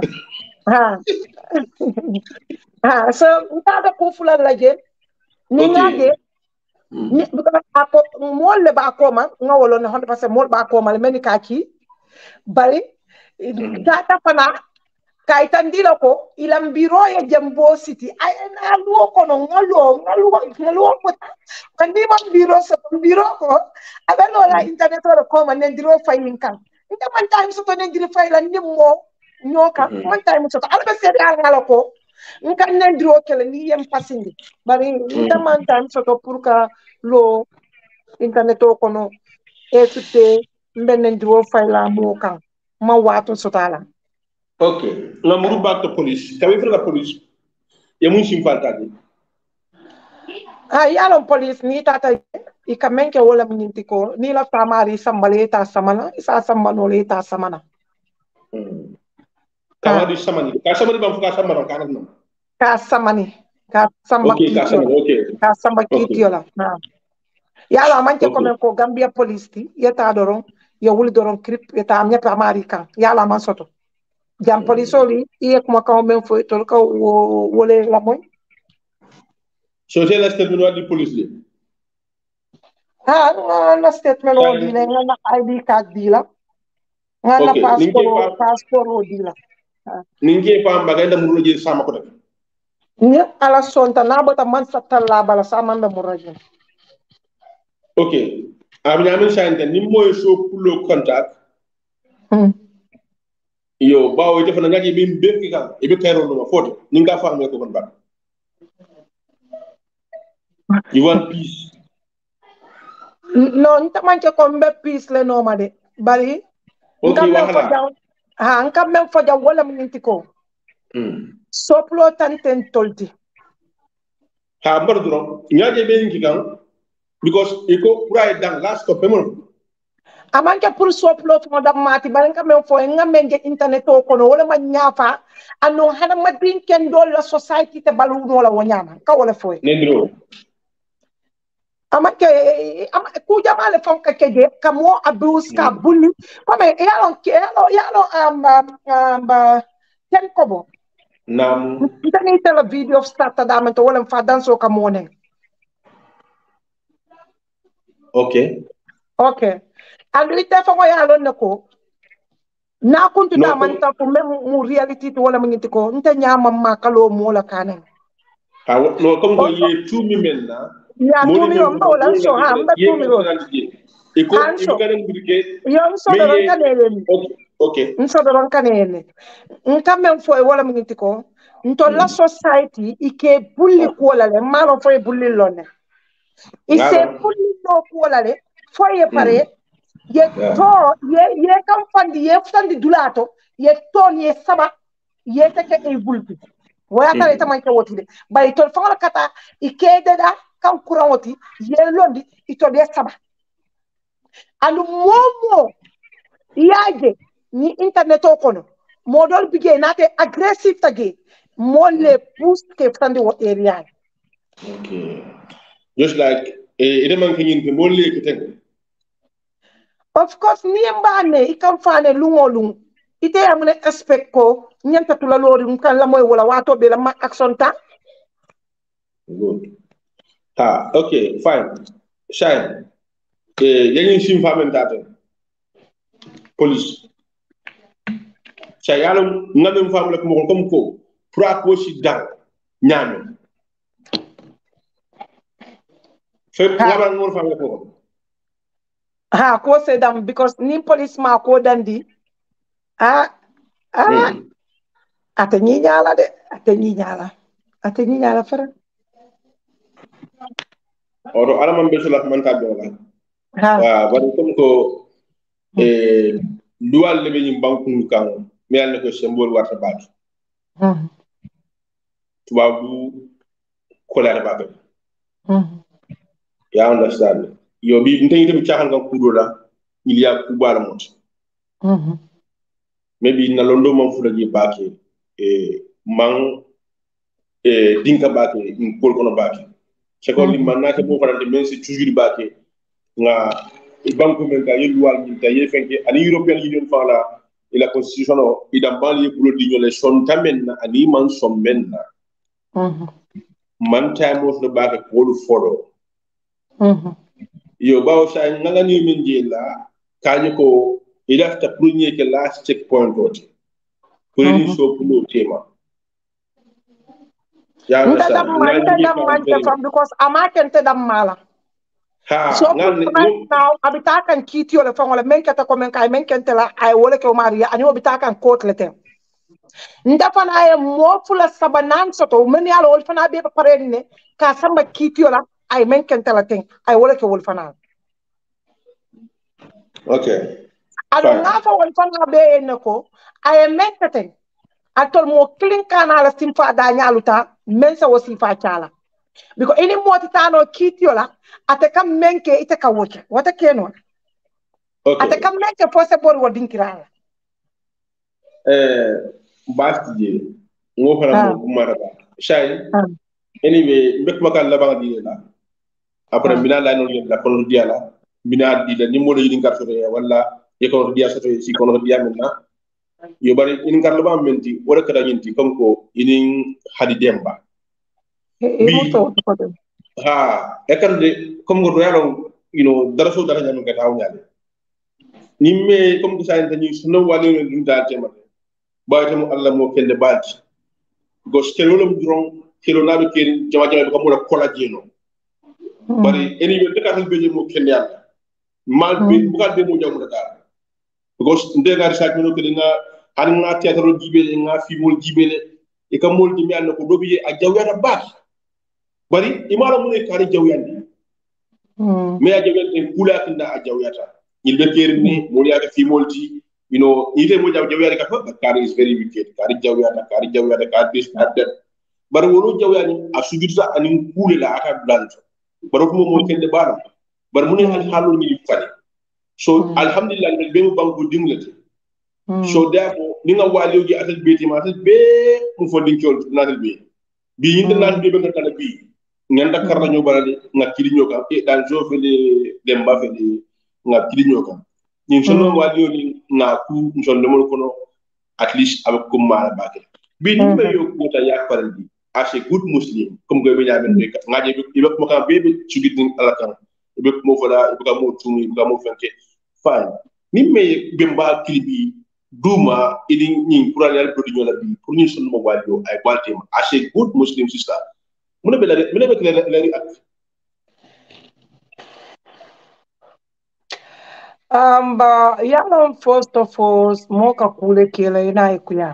[SPEAKER 3] ha so ntada ko fula la je ni ngage ni ako mol le ba ko ma ngawolo na 100% mol ba ko ma le meni kaki bari data fana kay tandila ko ilam biro ya jambo city ay na luo ko no ngalo ko kandi man biro so biro ko abelo la internet ko ma ndiro fayin kan nda man time so to ndiro fayla ndimo nyoka man time so alba sedi ngala ko nkan ndiro kele ni yem pasindi bari nda man time so to pour ka lo internet ko no etute mbenen ndiro fayla mo kan ma watu so tala.
[SPEAKER 2] Okay, ngamuru back to police. Kawe fra la police. Ya mun sim faltadi.
[SPEAKER 3] Yalon police ni tata ikamenke wala mininti ko ni la tamari sambaleta samana isa sambanole ta samana.
[SPEAKER 2] Tawadi samani. Ka samani bam fuka samana ka nan.
[SPEAKER 3] Ka samani. Ka samba
[SPEAKER 2] Okay, ka samani. Okay.
[SPEAKER 3] Ka samba kitiola. Yala manke komen ko Gambia police ti yeta doron ya wuli doron krip yeta amnya tamari kan yala man soto. Jam police oli iye kuma ka men fo tol ka wole la moy.
[SPEAKER 2] So c'est la statement di police li.
[SPEAKER 3] Na statement o di ne na ID card di la. Ngana passport o di la.
[SPEAKER 2] Ninge pa bagay da mulo je sama ko def.
[SPEAKER 3] Ni ala sonta na bata man satalla bala sama be muraje.
[SPEAKER 2] Okay. Am nyamin shante ni moy so pulo contact. Yo bawo defana ngaki bi mbeki kan e be kayro no foto ninga fa me ko kon ba. You want peace?
[SPEAKER 3] No, nta manke ko mbe peace le no ma de. Bari
[SPEAKER 2] okay, wahala.
[SPEAKER 3] Nka men fo ja wala minti ko. Soplo tanten tolti.
[SPEAKER 2] Ha mbar duro nyaaje be ngi kan because iko pray dan last ko pemon.
[SPEAKER 3] Amanke pour soplo fo da mati bari nka men fo nga menge internet o kono wala ma nyafa anu hana ma din ken do la society te balu no la wonyama ka wala fo.
[SPEAKER 2] Nendro.
[SPEAKER 3] Amanke ku jamale fon ka keje ka mo abuse ka bully comme yalo ten kobo
[SPEAKER 2] Nam
[SPEAKER 3] tani tele video of starta da man to wala fa danso ka mo ne
[SPEAKER 2] okay
[SPEAKER 3] andu ite fango ya lon nako na kuntu da man ta ko même mu reality to wala mangiti ko nta nyama makalo mo la kanen
[SPEAKER 2] ha no comme ko ye tumi menna
[SPEAKER 3] ya tumi o mba wala so ha mba tumi o
[SPEAKER 2] e ko ibe kanen birke
[SPEAKER 3] yo so do ron kanele
[SPEAKER 2] okay
[SPEAKER 3] so do ron kanele nta men fo e wala mangiti ko nto la society ike bulli ko la le malo fo e bulli lone ise bulli to ko la le fo e pare ye to ye kam fandi dulato ye ton ye saba ye take e bulbi waya tare ta man ke woti de bay to fa kata ikede da kan kuran woti ye londi ito de saba alu momo yaje ni internet o kono modol bige nate aggressive tage mo le pousse ke fandi wo area
[SPEAKER 2] okay just like ide man ke yin ke mo le ke tego
[SPEAKER 3] of course ni mbane ikam fane lungolung ite amune expect ko nyanta tula lori kan la moy wala wato be la ma action ta
[SPEAKER 2] good ha okay fine shine yengi sim famentata police sayalo ngam famule ko comme ko pra ko si dang nyame fe ngam ngol famule ko
[SPEAKER 3] ha ko se dam because ni police ma ko dandi ate ñi ñala fara
[SPEAKER 2] oto alaman be sula man ka dola wa bari comme ko dual le be ñim banku kan mi yalla ko symbole warta baatu tubabu kolar babe ya understand yo bi ntay dem ci xal nga kudo la il y a kubar mot maybe na londo man fula ji baake man dinka baake in kol kono baake c'est ko man na ke mo farante men c'est toujours baake nga banko men ga yelu wal ni tay fenke ani european union fa la et la constitution o idam bal ye bulo di ñole son tamen na ani man som men na man time of the baake ko lu fodo yo bawo sa ngala ni min jela kaje ko il afta premier que last checkpoint oti pour ni so pour tema ya
[SPEAKER 3] ndam man from because amakente dam mala so now abita kan kitio le fangola men kata ko men kay men kente la ay wala ke maria ani obita kan court le tem ndafana ay mo fula sabanan soto men yalo wol fana be pare ne ka samba kitio la ay men kente la ten ay wala ke wol fana
[SPEAKER 2] okay
[SPEAKER 3] alo ngafa wol fana be ne ko ay men kete atol mo clean kana la simfa da nyaluta men sa wasifa chala because ini moti tano kitio la ate kam menke ite ka wote wata keno ate kam menke fose bor wodin kirala
[SPEAKER 2] basti je ngo fara mo mara ba shay anyway mbek makal la ba di la après mina la no la kono dia la mina di la ni mo do yidin karto wala e kono dia soto si kono dia menna yo bari in karlo ba menti wala kada nyinti comme ko inin hadi demba ha ekande comme ngo yalo dara so dara nyanu gata wala nimme comme ko sayanta ni suno wali no dum da tema baytamu Allah mo kende balti gos kelolum duron kelo nabe ken jama ko mo la collageno bari eni be dekatal beje mo kende yalla mal be bugal be mo jamu da gos nde ngari sak no ke nga an nga teatro jibele nga fimol jibele e kam mol di mi an ko dobi a jawyata baat bari imala mu ne kari jawyandi me a jawyante kula tinda a jawyata yilbe kerni mo yaaka fimol ti ite mo jawyata ka fa kari is very wicked kari jawyata kari this that bari wono jawyani a sujudta anin kule la aka blanto bari ko mo kende bala bari mu ne hal halu ni fani so alhamdulillah be mo bangu dinglete so therefore ni nga walioji atal beti ma atal be mu fo dinkiol natal be bi yinde natal be nga tala bi ngenda karna nyo balade nga kidi nyoka e dan jo fele demba fele nga kidi nyoka ni sono walioji na ku nson demol kono at least avec comme mala baake bi ni me yo ko ta yakal bi as a good muslim comme go be nyaben be kat ngaje be ko ka be sugidin alakan be mo fala be ka mo tumi be ka mo fenke fine ni me bemba klibi duma ili ni pour aller do di la bi pour ñu sunu mo wadio ay waltima as a good muslim sister mune be la ak
[SPEAKER 3] Ba yala first of all moka kule kele ina ikuya.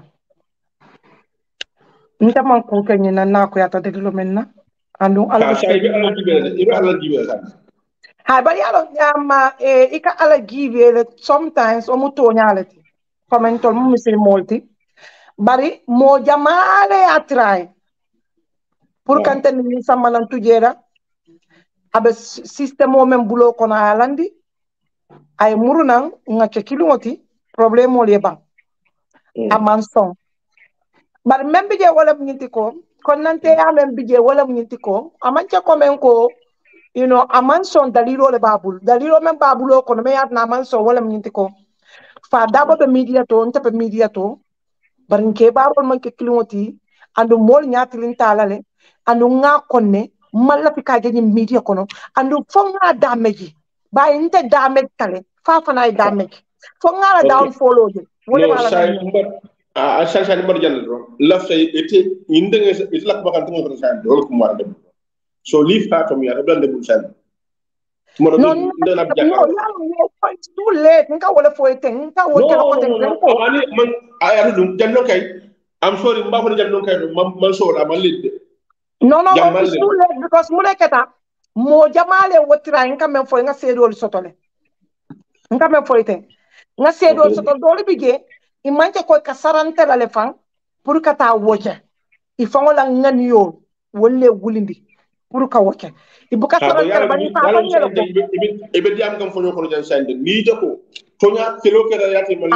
[SPEAKER 3] Nta man kuke nyina na kuya ta de lo menna. Andu
[SPEAKER 2] ka
[SPEAKER 3] ala
[SPEAKER 2] shay bi ala jibele ibe ala jibele
[SPEAKER 3] ha ba yala nyama ika ala give sometimes o muto nyalati. Comment mu misil molti. Bari mo jamale atrai. Pour kante ni samalan tujera. Abe system o men bulo kono alandi. Ay murunan nga ke kiloti problème mo le bang aman son bar membe je wala nyinti ko kon nante ya membe je wala nyinti ko aman ca komen ko aman son dalilo le babul dalilo men babulo ko me yat na aman son wala nyinti ko fa dabo be media to nta be media to bar nke babol man ke kiloti andu mol nyatilin talale andu nga konne malla fi ka je media kono andu fo nga damage ba inte damage kale fa fana damage fo ngala down follow de wala mala
[SPEAKER 2] say a say mbar jall do la fay été inde nga itlak bakan to mo say do ko mar dem so leave that to me I don't dem say mo do ndela jakka
[SPEAKER 3] no it's too late nga wala fo ete nga wala ko te
[SPEAKER 2] no ani man ay dum jallo kay I'm sorry mbako jallo kay man so la man lidde
[SPEAKER 3] no it's too late because mo lekata mo jamale wotira nga men fo nga sedol sotole nga men fo ite nga sedol sotole dole bige imanke ko kasarante la le fan pour kata woche ifango la ngani yo wolle wulindi pour ka woche ibu kasarante la bani fa fa ngelo
[SPEAKER 2] ebe diam kam fo ñoko jan sande ni dako tonya kelo kera yati man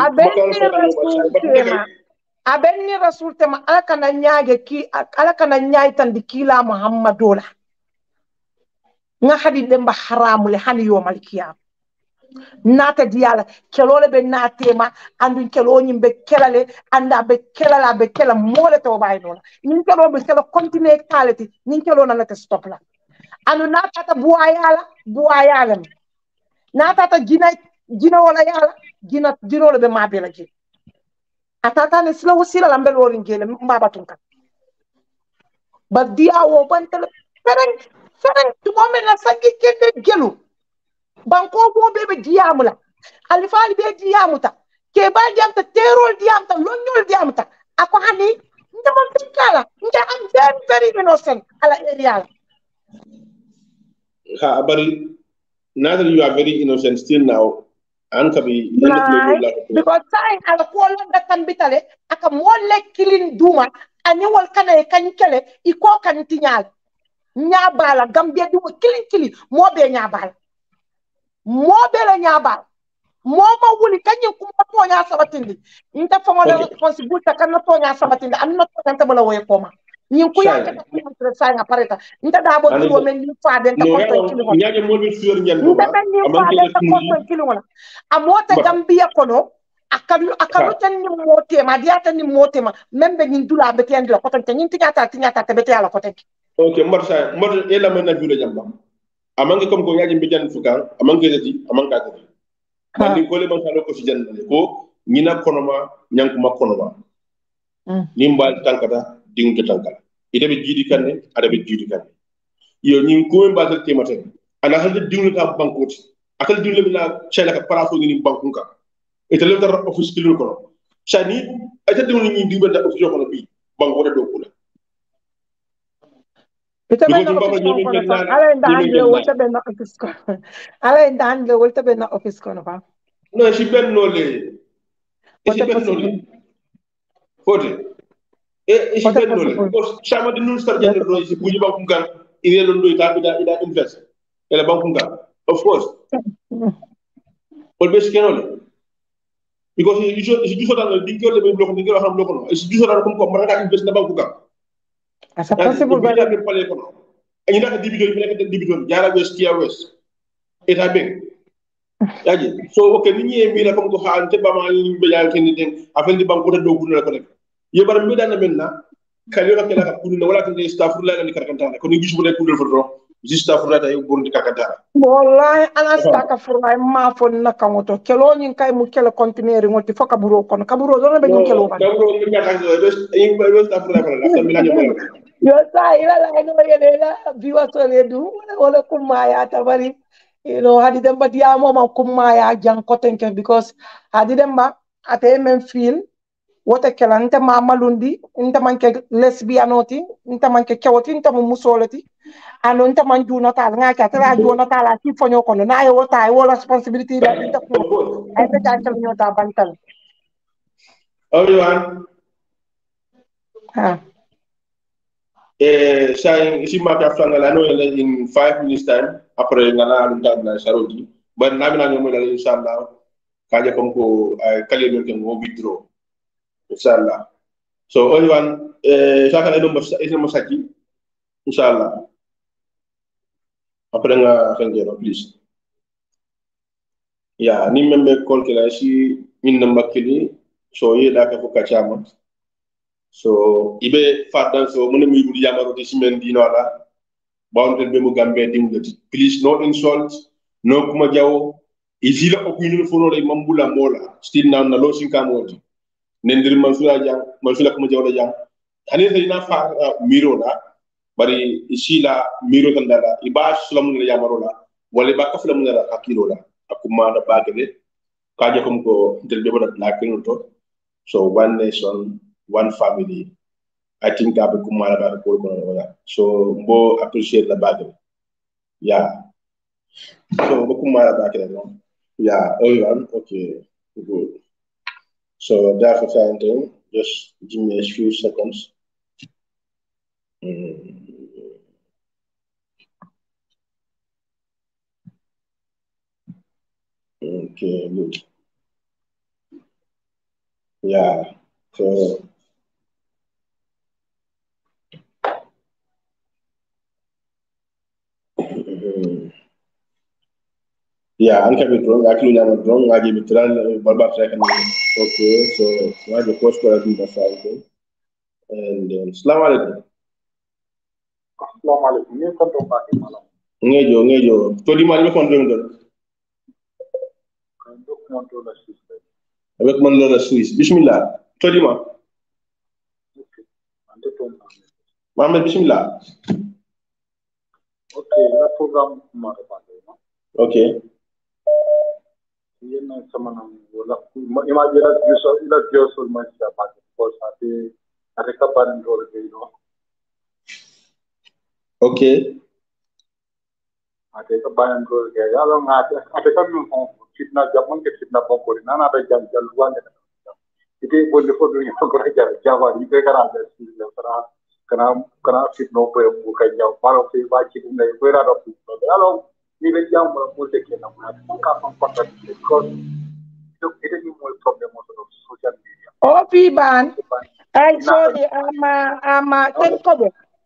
[SPEAKER 3] abenni rasul tema alakana nyaage ki alakana nyaaytan di kila muhammadola nga hadi demba haramule hani yo malkiyam nata diala kelole be natema andu kelo nyimbe kelale anda be kelala be kela mole to bay non ni kelo be kelo continue kalati ni kelo na ta stop la anu nata ta buayala nata ta gina wala yala gina dinole be mabela ji atata ne sila wasila lambe lorin gele mbaba tunka ba dia wo bantel fereng tu mo men la sangi kende gelu banko bo bebe diamula alifali be diamuta ke ba diamta terol diamta lonyol diamta ako hani ndamon tikala nda am very innocent ala area
[SPEAKER 2] ha bari neither you are very innocent still now ankabi
[SPEAKER 3] because time ala ko la tan bitale aka molle kilin duma ani wal kana kan kele iko kan tinyal nyabala gambia di kilin mo be nyabala mo bela nyaba mo ma wuli kanyi kuma to nya sabatindi inta fongo la responsibility kan to nya sabatindi an no to tan bala way koma nyin ku ya ka ko sa nga pareta inta da bo kilo men ni fa den ta ko kilo
[SPEAKER 2] nyaage mo bi sur nyen
[SPEAKER 3] inta men ni fa den ta ko kilo wala amota gambia kono akalu tan ni mote ma dia tan ni mote ma membe nyin dula be ten la ko tan nyin tinyata te be te ala ko tan
[SPEAKER 2] okay mbor ela men na jule jamba amange comme ko yaji mbijan fukan amange deti amanka deti bandi ko le man salo ko ci jannale ko ñina konoma ñankuma konoma nimbal tankata dinke tankala ida be jidi kanne ada be jidi kanne yo ñin ko en basal temate ana halde dingle ta bankoti akal dingle bila chela ka parafo ni bankunka ita le dar office kilo ko shani ata dingle ñi dimbe da office ko bi banko da do kula
[SPEAKER 3] ita ben na office ko ala ndanje wolta ben na office ko ala ndanje wolta ben na office ko no ba
[SPEAKER 2] no si ben no le si ben no le fote si ben no le ko chama de nun star jande do si buji ba kunga ine lon do ida invest ele ba kunga of course always kenole because you just that the dingo le be bloko dingo xam bloko no si just that ko maraka invest na ba kunga
[SPEAKER 3] asa possible ba
[SPEAKER 2] be pale ko ay ndaka dibido bi nek dibido jara west tia west eta ben yaji so okay ni ñe mi la ko xaante ba ma ñu be yaal ken den afel di banko do bu la ko nek yebar mi dana menna kali la kala ko ni wala tan staff la ni karkanta ko ni gisu bu nek ko do juste afura tay burundi kakadara
[SPEAKER 3] wallahi ana staka furlay ma fon nakangoto kelo nyin kay mu kele conteneur ngoti foka buro kono kaburo do be nyin kelo ban
[SPEAKER 2] kaburo mi ngata do bes afura fala afta mi lañu mo
[SPEAKER 3] yo sa ila la no yele la biwa so le du wala kuma ya tabari hadi dem ba dia mo ma kuma ya jang kotenke because hadi dem ba ate men feel wote kela nte ma malundi nte manke lesbianoti nte manke kewoti nte mu musolati anu nte man juno tal nga ka tara juno tal ki fonyo kono na yo wota ay wala responsibility da nte ko ay be ta tel nyota bantal
[SPEAKER 2] everyone
[SPEAKER 3] ha
[SPEAKER 2] saying si ma ka fanga la no in 5 minutes time après ngana lu tan na sarodi ban na bina nyomo dal inshallah kaje kom ko kalime ke mo withdraw inshallah so everyone saka do mo saki inshallah après nga fengero please ya ni membe kol kila si min namba kili so ye da ka ko kachama so ibe fadan so mo mi budi yamaro de simen dino ala bawontel be mo gambe dingati please no insult no kuma jawo isila opinion fono re mambula mola still na lo sinka modi nendir mansula jang mansula kuma jawo da jang hani sai na fa miro la bari isila miro tan dala iba sulam na yamaro la wala ba kaflam na hakilo la akuma da bagale kaje kom ko del be bodat la kinu to so one nation one family I think that be kumala ba ko so mbo appreciate la bagale yeah so mbo kumala ba kele no yeah all okay good so therefore something just give me a few seconds okay good yeah so yeah, I'm coming from actually I'm wrong. I give it to Barba second. Okay, so why the course for the something and then Assalamu alaikum.
[SPEAKER 4] Assalamu alaikum. Ni kon to ba malam.
[SPEAKER 2] Ngejo. To di mali kon do do.
[SPEAKER 4] Kan do kon to la Suisse.
[SPEAKER 2] Avec man la Suisse. Bismillah. To di ma.
[SPEAKER 4] Okay. Ande to
[SPEAKER 2] Mohamed bismillah.
[SPEAKER 4] Okay, la program ma ba no.
[SPEAKER 2] Okay.
[SPEAKER 4] Yena sama na wala imagine ila josul ma sa ba because ate ka ban role ke no.
[SPEAKER 2] Okay.
[SPEAKER 4] Ate ka ban role ke ya lo ngate ate ka no fitna jamon ke fitna ba ko na ba jam jal wande ite bo le fodo ni ko ra jawa ni ke kara da si le kana fitno pe bu ka jaw paro fe ba ci ne ko ra do alo ni be jam mo te ke na ka fa contact because it is more problem of social media.
[SPEAKER 3] oh piban ay sorry ama ken kobo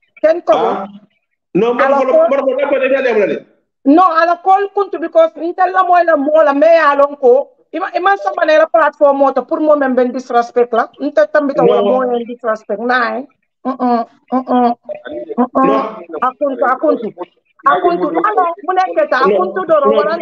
[SPEAKER 2] No,
[SPEAKER 3] no ala call kuntu because intella moy la mola me alon ko ima sama ne la platform moto pour mo men ben disrespect la inta tambita wala mo en disrespect nai akuntu lalo mu neketa akuntu doro wala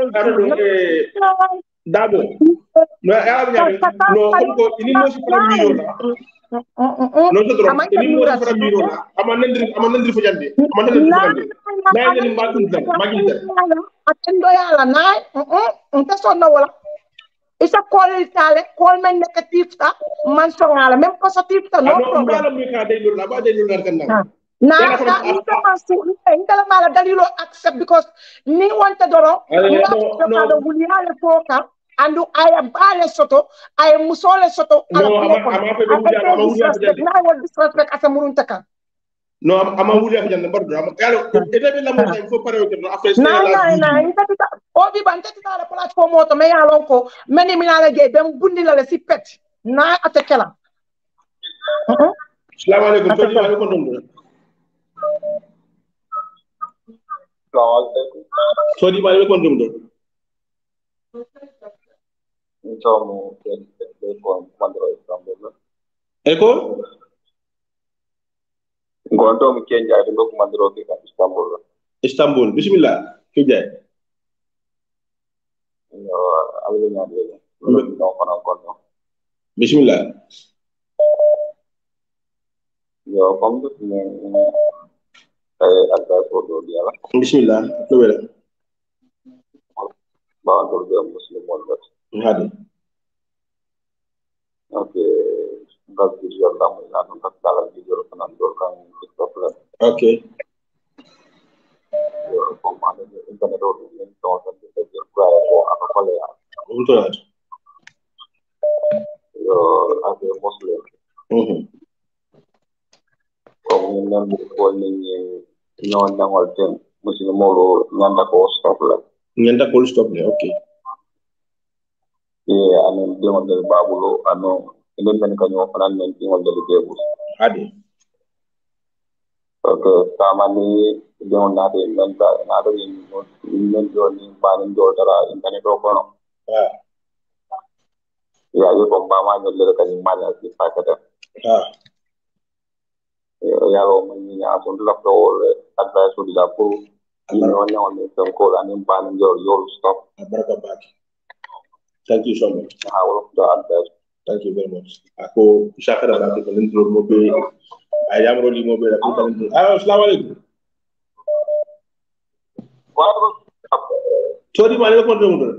[SPEAKER 2] Dabo no ya no ko ini mo si para miro la no to dro ini mo si para miro la amanandri fo jande na ni mbadum tan magita
[SPEAKER 3] atendo yala nay nta sonna wala isa call tale call men negative ta man songala même positive ta no problem
[SPEAKER 2] no mi ka de lo la ba de lo la kan
[SPEAKER 3] na inta masu inta la mala dalilo accept because ni wanta doro no wuliale foka andu aya bale soto aya musole soto
[SPEAKER 2] no ama
[SPEAKER 3] disrespect asa murunta kan
[SPEAKER 2] no ama wuliya jande bardo ama yalo ede be la mo il faut parler que après c'est
[SPEAKER 3] na inta tita o bi ban tita la platform auto me yalon ko meni minala ge bem bundi la si pet na atekela
[SPEAKER 2] assalamu alaikum to di ko don so di ba ko don
[SPEAKER 4] Insomma, quando Istanbul.
[SPEAKER 2] Eko?
[SPEAKER 4] Gonto mi Kenya, I look mandro ke Istanbul.
[SPEAKER 2] Istanbul. Bismillah. Kijay. Bismillah.
[SPEAKER 4] Yo, comme advice for the dia la.
[SPEAKER 2] Bismillah. Lewela.
[SPEAKER 4] Ba do de muslim wala.
[SPEAKER 2] Hadi.
[SPEAKER 4] Okay. Ngal di yo la mo na tak dala di yo kan do kan stop la.
[SPEAKER 2] Okay.
[SPEAKER 4] Yo comme ane internet do ni to ta de yo kwa ko apa kale ya.
[SPEAKER 2] Untolat.
[SPEAKER 4] Yo ade muslim. Comme nan ko ni non dangol ten muslim mo nyanda ko stop la.
[SPEAKER 2] Nyanda ko stop le. Okay.
[SPEAKER 4] Ano demon del babulo ano enen men kanyo fanan men demon del debu
[SPEAKER 2] Hadi.
[SPEAKER 4] okay tamani demon na de men ta na do men do ni banen do tara internet do kono ya yo ko mama ne le kan mala ci fakata ya lo men ni ya son la do advice di la pour ni on ne on ko anen banen do yo stop
[SPEAKER 2] Baraka baki. Thank you so much.
[SPEAKER 4] Thank
[SPEAKER 2] you very much. Aku shakara la ko lindro mo be ayam roli mo be la ko lindro. Assalamu alaikum. Tori mane ko ndo ndo.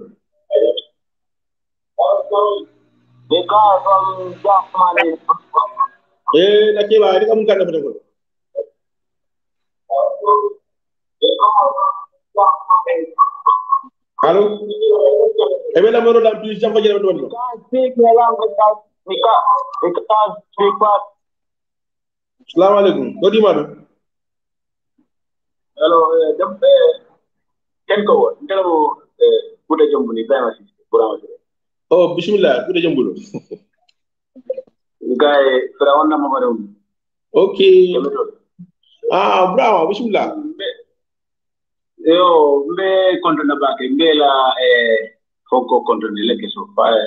[SPEAKER 2] Na ke ba ri kam kan da ko. Hello? Ebe la mero dam please jam ko jere don.
[SPEAKER 4] Speak your language because speak what.
[SPEAKER 2] Assalamu alaikum. Godi madu.
[SPEAKER 4] Hello, ken ko ndelo kuda jombu ni bama si burama si.
[SPEAKER 2] Oh, bismillah, kuda jombu.
[SPEAKER 4] Guy frawon na mamaru.
[SPEAKER 2] Okay. Bravo, bismillah.
[SPEAKER 4] Yo mbe konto na bake mbe la foko konto ni leke so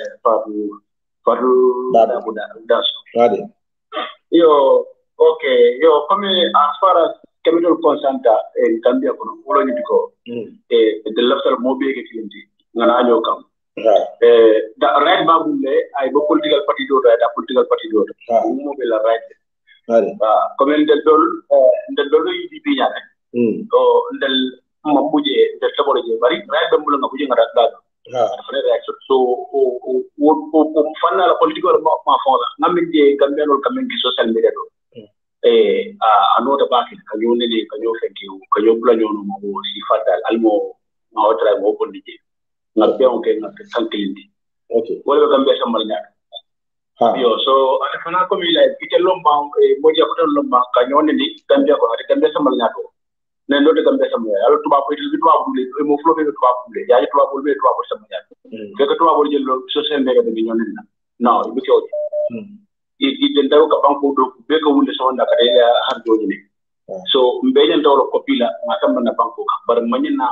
[SPEAKER 4] faru daso.
[SPEAKER 2] Ade.
[SPEAKER 4] Yo okay yo come as far as chemical consanta in Gambia kono wolo ni ko the laftar mo be ke tinti ngana nyo kam the right babulle ay bo political party do da political party do mo be la right
[SPEAKER 2] ade
[SPEAKER 4] comme ndel dol yi di biñane ndel mambuje de tabole je bari right be mbula ngabuje ngara dal so o fanna la political ma fola ngamin je Gambia no kamen ki social media do anota baki kanyo nele kanyo fenki kanyo bula nyono mo si fatal almo ma otra mo ko dije ngabe on ke ngak tankilindi
[SPEAKER 2] okay
[SPEAKER 4] wala Gambia samal nyaa yo so ata fana ko mi lay ite lomba mo je ko lomba kanyo nele Gambia ko ata Gambia samal nyaa ne ndo de Gambia samal ala tuba ko itu tuba bule mo flo be tuba bule ya tuba bule samal nyaa ke tuba bule je social media be nyono na no ibi ko den daw ka banko do be ko wunde so ndaka de har joji ne so mbenen dawlo kopila matam na banko ka bar manyina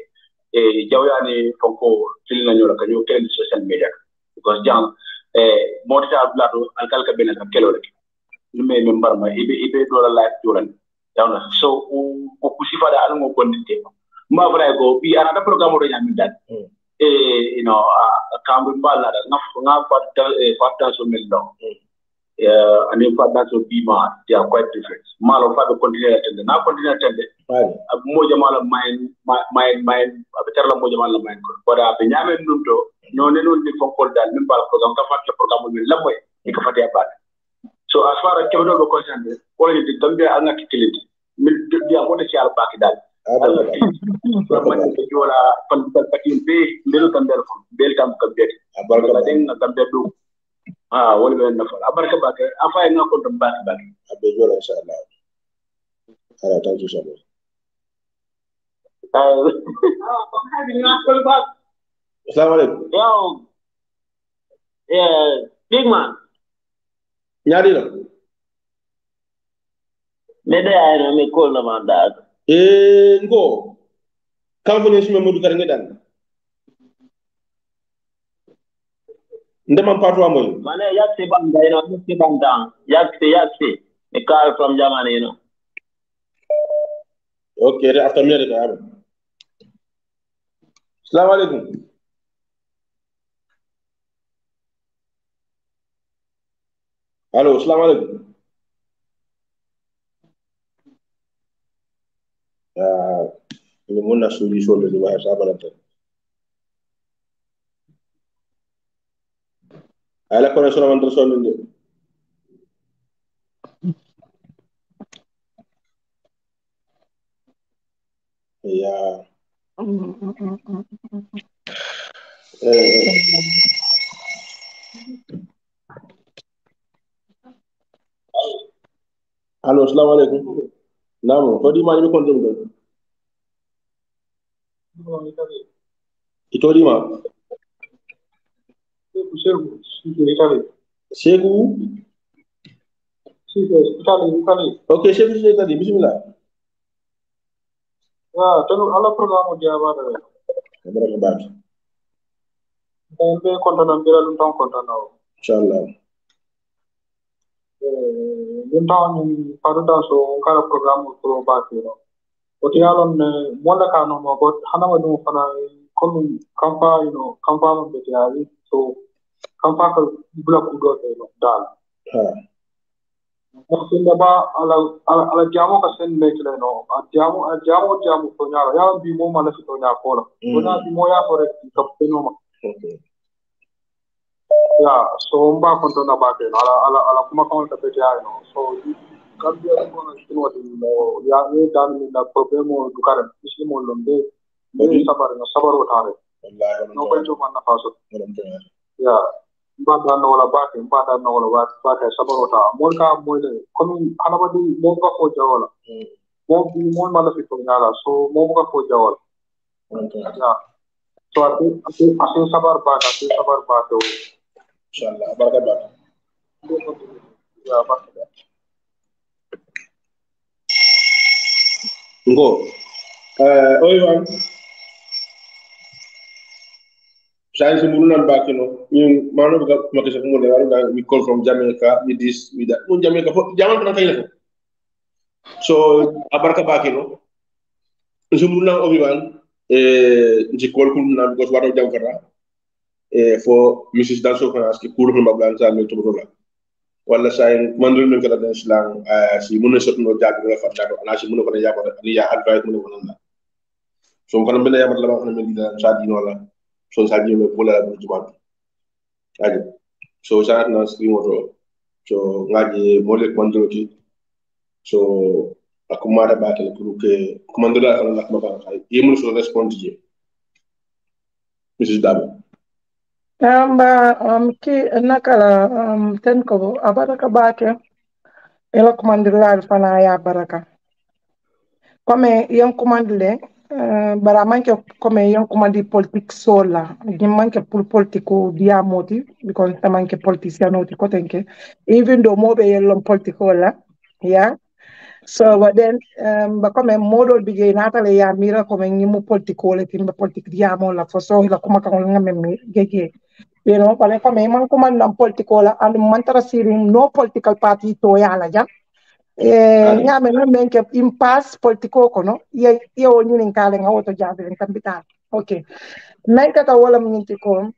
[SPEAKER 4] jawyani fonko tilna nyola ka nyo ken social media because jang mota blado alkal ka benen ka kelo rek nume member ma ibe do la life joran yawna so o kusifa da almo bondite ma fara go bi ana da programme do nyami dal you know kambe mbala da ngaf fatta so mel do and in fact that's what they are quite different. Malo fa be continue attend. Na continue attend. Moja mala mine abetarla moja mala mine ko. Koda be nyame nunto no ne non di fonkol dal min bal program ka fatte program min lamoy e ka fatte abat. So as far as kebdo go concerned, ko ni di Gambia anga kitiliti. Min dia mo de ci al baki dal. Allah ko man ko jola political party be ndelo Gambia ko bel tam Gambia. Abarka den Gambia do wala be na fala abarka bake afa nga ko dum bake
[SPEAKER 2] abe jola inshallah ala thank you so much assalamu alaikum
[SPEAKER 4] yo big man
[SPEAKER 2] nyari la
[SPEAKER 4] mede ay no me ko na manda
[SPEAKER 2] ngo kam fo nyesime modu kar ngedan ndema patwa moy
[SPEAKER 4] mane yakse banda yakse banda yakse me call from Germany
[SPEAKER 2] Okay, after me ka am. Assalamu alaikum. Hello, assalamu alaikum. Ini muna suri solo di bahasa Arab. Ala kono solo man solo ni. Ya. Halo, assalamu alaikum. Naam, todi ma ni ko ndum do. Itori ma. Segu. Italy. Okay, Segu Italy. Bismillah.
[SPEAKER 4] Tenu ala programme dia bada.
[SPEAKER 2] Berapa banyak?
[SPEAKER 4] Be kontana bira lun tan kontana.
[SPEAKER 2] Inshallah.
[SPEAKER 4] Lun tan ni paruda so kala programme pro ba tiro. Oti alon mola kano mo got hana wadu fana komi kampa kampa mo be tiari so kampa ka bula ku do dal. Maksudnya ba ala jamu ka sen me kile no jamu to nyala ya bi mo mala to nya ko la to nya bi mo ya fore ka peno ma ya so mba ko to na ba ke ala kuma ka ka pe ya no so ka bi ya ko na tino no ya ne dan ni na problemo du kare isi mo lombe ni sabar utare wallahi no ko to man na faso ya mbada no wala bake mbada no wala bake sabarota molka moyle komi hanabadi mo ka ko jawala mo bi mo mala fi to nyala so mo ka ko jawala ya so ati sabar ba to
[SPEAKER 2] inshallah baraka ba
[SPEAKER 4] ya baraka
[SPEAKER 2] ngo oywan Saya sebelum back, you mana buka makin semua lewat dan we call from Jamaica, with this, with that. Mun Jamaica, jangan pernah kayak itu. So, abarka back, sebelum obiwan, je call pun na because walau jam kerja, for Mrs. Danso kan aski kurang membagikan saya itu betul lah. Wala saya mandul mengkata dan silang, si mana satu no jaga dengan fakta, anak si mana kena jaga, ni ya advice mana mana. So, kalau benda yang berlaku kena menjadi saat ini wala. So saji me bola bu jumat aji so sanat na screen moto so ngaji molek mandro ki so akumara batal pour que commandeur la nak ma ba xay yemul so respond ji Mrs. Dabo
[SPEAKER 3] Amba ki nakala ten ko abaraka bake ela commandeur fana ya baraka comme yon commandeur bara manke comme yon commandi politique sola di manke pour politico dia moti because ta manke politicien oti ko tenke even though mo be yellon politico la yeah so but then ba comme modol bige natale ya mira comme ngimu politico le timba politique dia mo la foso la kuma kan ngame mi gege you know pare comme man commandant politico la and mantara sirim no political party to ya la ja nyame no menke impasse politico kono ye o nyinin kale nga woto jabe en kambital okay menka ta wala minti ko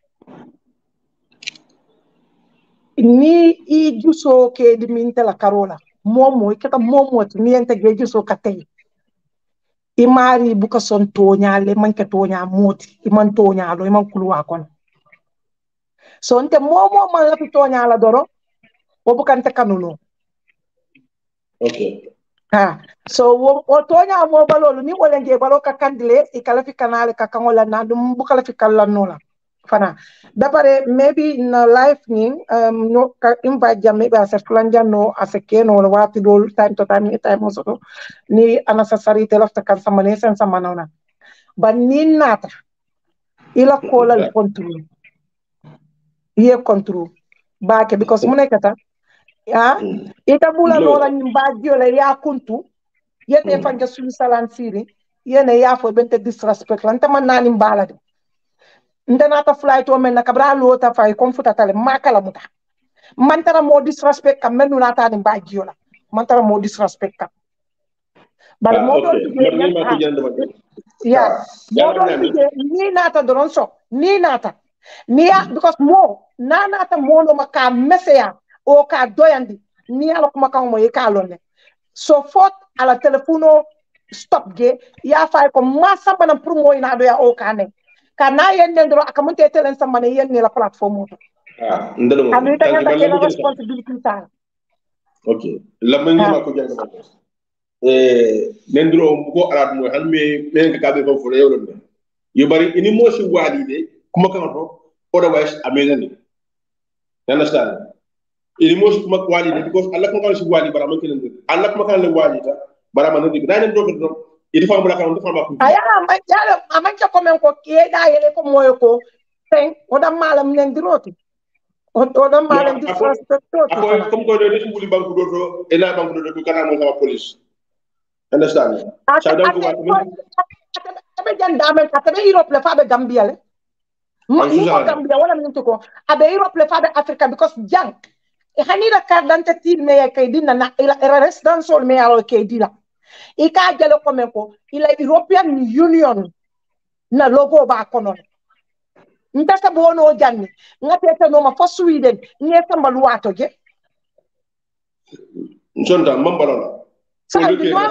[SPEAKER 3] ni I juso ke di minta la carola momo ikata momo ni ente ge juso katay imari buka son tonya le manke tonya moti iman tonya lo iman kulwa kono so nte momo man la tonya la doro o bukan te kanuno.
[SPEAKER 2] Okay.
[SPEAKER 3] So o tonya mo balolo ni wala nge balo ka kandile ikala fi kanale ka kangola na dum bukala fi kala nola fana dabare maybe in life ni no ka invite jam maybe as flanja no as no wati do time to time so ni unnecessary telafta kan samane sen samanona but ni nata ila kola control ye control baake because munekata ita bula nola nyimbadio le ya kuntu yete fanja sulu salan siri yene ya fo bente disrespect lan tama nani mbala de ndana ta flight o men na kabra lo ta fay comfuta tale makala muta mantara mo disrespect kam menu nata ni mbadio la mantara mo disrespect kam Bari modo yeah, modo ni nata doron so ni nata niya because mo na nata mo no maka meseya o ka doyandi ni ala kuma kan mo e ka lonne so fort ala telefono stop ge ya fay ko ma sambana pour mo ina do ya o kane kana yen ndro akamunte telen sambana yen ni la plateforme to
[SPEAKER 2] ndelo
[SPEAKER 3] ami ta la responsibility ta
[SPEAKER 2] okay lamangi ma ko jang nendro ko arad mo hanme men ka be ko fo yewlo be yu bari ini mo ci wadi de kuma kan to otherwise amazing you understand ini mo ci kuma wadi de because Allah ko kan ci wadi bara man kelen Allah kuma kan le wadi ta bara man de da dem do do idi fa mo la kan do fa ma ko
[SPEAKER 3] aya ma jalo amanca ko men ko ke da yele ko moyo ko ten o da malam nendroti o da malam di transport to
[SPEAKER 2] comme ko do de ci wuli banku do to e la banku do kana mo sama police understand sa donc
[SPEAKER 3] abe jandame katabe Europe le fabe Gambia le ni ko Gambia wala min ko abe Europe le fabe Africa because jang e hanira carte d'identité me kay dinna na ila residence sol me alo kay dila e ka jale ko men ko ila European Union na logo ba kono ndasa bono janni ngate no ma fo Sweden ni samba luwato je
[SPEAKER 2] njonda mambalola
[SPEAKER 3] so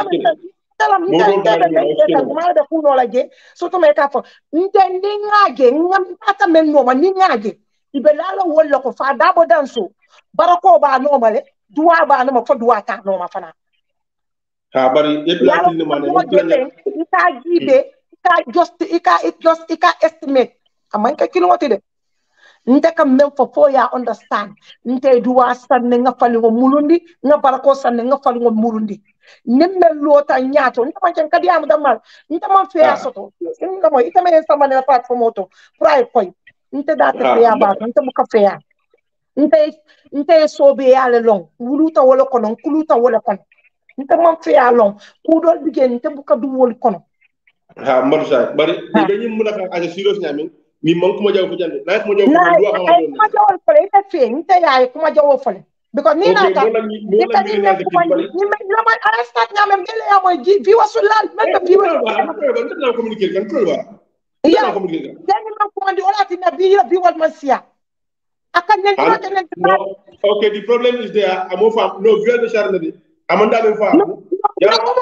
[SPEAKER 3] da kuno la je so to me ka fo ntendi ngage ngam ata men no ma ni ngage ibelala wala ko fa dabo danso barako ba no male duwa ba no ma fo duwa ta no ma fana
[SPEAKER 2] ha bari e platin ni mane
[SPEAKER 3] ika gibe ika estimate amman ka kilometer de nte kam men fo ya understand nte duwa sanne nga fali ngo mulundi nga barako sanne nga fali ngo mulundi nimme lota nyato nte man ken kadi am damal nte man fe asoto nga mo ite men sama na platform auto pray koy nte date fe ya ba nte bu ka fe ya nte sobe ya le long wuluta wala kono kuluta wala kono nte man fe ya long ku do dige nte bu ka du wol kono
[SPEAKER 2] ha marsa bari be ñim mu naka ak serious ñami mi man kuma jaw ko jande na kuma jaw ko do
[SPEAKER 3] kuma jaw fole ite fe nte yaay kuma jaw fole because ni nata ni la ma arrestat ñamem gele ya moy vi wasulal men be vi
[SPEAKER 2] na communiquer kan ko ba
[SPEAKER 3] ya ni ma ko andi wala ti na vi wal man sia akan ñen ko ten
[SPEAKER 2] okay the problem is there amo fam no viol de charne de amanda be fam ya ko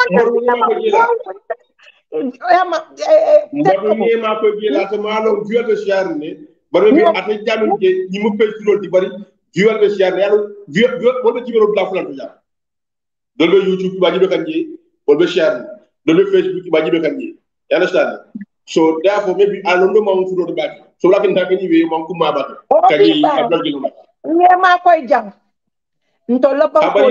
[SPEAKER 2] ma ko gila to malo viol de charne bari mi ata jamin ke ñi mu pe ci di bari viol de charne yalla viol wala ci bero la fulan ja do be youtube ba jibe kan ji wala be charne do be facebook ba jibe kan ji you understand so therefore maybe I don't know ma fu do ba so la kan ta ni we ma kuma ba kadi abdul giluma
[SPEAKER 3] ni ma koy jang nto la ba ko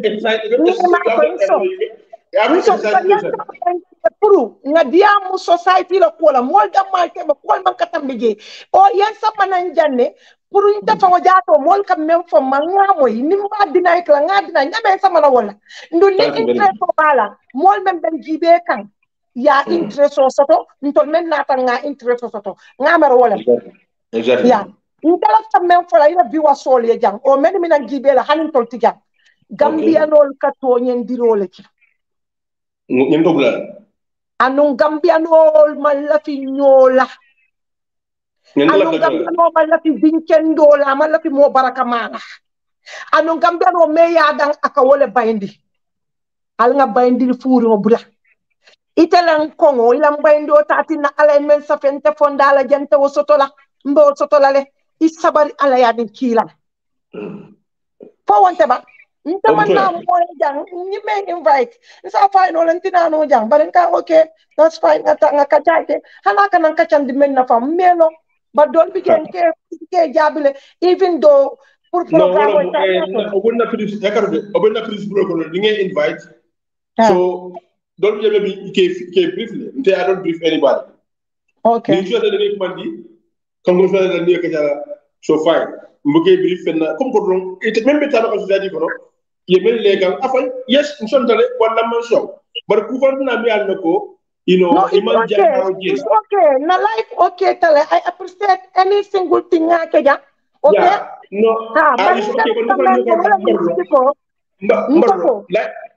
[SPEAKER 3] puru nga diamu society la ko la mol da mal ke ba ko man katambe je o yan sama nan janne puru nta fa wajato mol kam men fo man ngamoy ni ma dina ek la ngadina nyame sama na wala ndu ni interest ko bala mol men ben jibe kan ya interest so soto ntol men nata nga interest so soto ngamara wala
[SPEAKER 2] exactly
[SPEAKER 3] ya ndala tam men fo la ina biwa sol ye jang o men mina jibe la hanin tol tiga Gambia nol ka to nyen dirole ci
[SPEAKER 2] ñen dogla
[SPEAKER 3] anu Gambia nol mala fi ñola anu Gambia nol mala fi vincendo la mala fi mo baraka mala anu Gambia no me ya dang aka wole bayndi al nga bayndi fuuri mo buda itelan kongo ilang bayndo tati na alignment sa fente fondala jante wo sotola mbo sotola le isabari ala ya din kila fo wonte ba nta man na mo jang ni me invite sa fine no lentina no jang balen ka okay that's fine nga ka jaake hala kan ka chan di men na fam melo ba dol bi gen ke jabile even though pour programme
[SPEAKER 2] obonna pris yakarde obonna pris protocol di ngay invite so don't you maybe ke briefly nte I don't brief anybody
[SPEAKER 3] okay
[SPEAKER 2] ni jode de nek mandi kango fa da ni ka jara so fine mbuke brief na comme ko don et même beta ko jadi ko yemel legal afay yes nsontale wala man so bar gouvernement mi al nako
[SPEAKER 3] no, it's okay. Na life okay tale I appreciate any single thing okay ja okay
[SPEAKER 2] yeah, no
[SPEAKER 3] ha but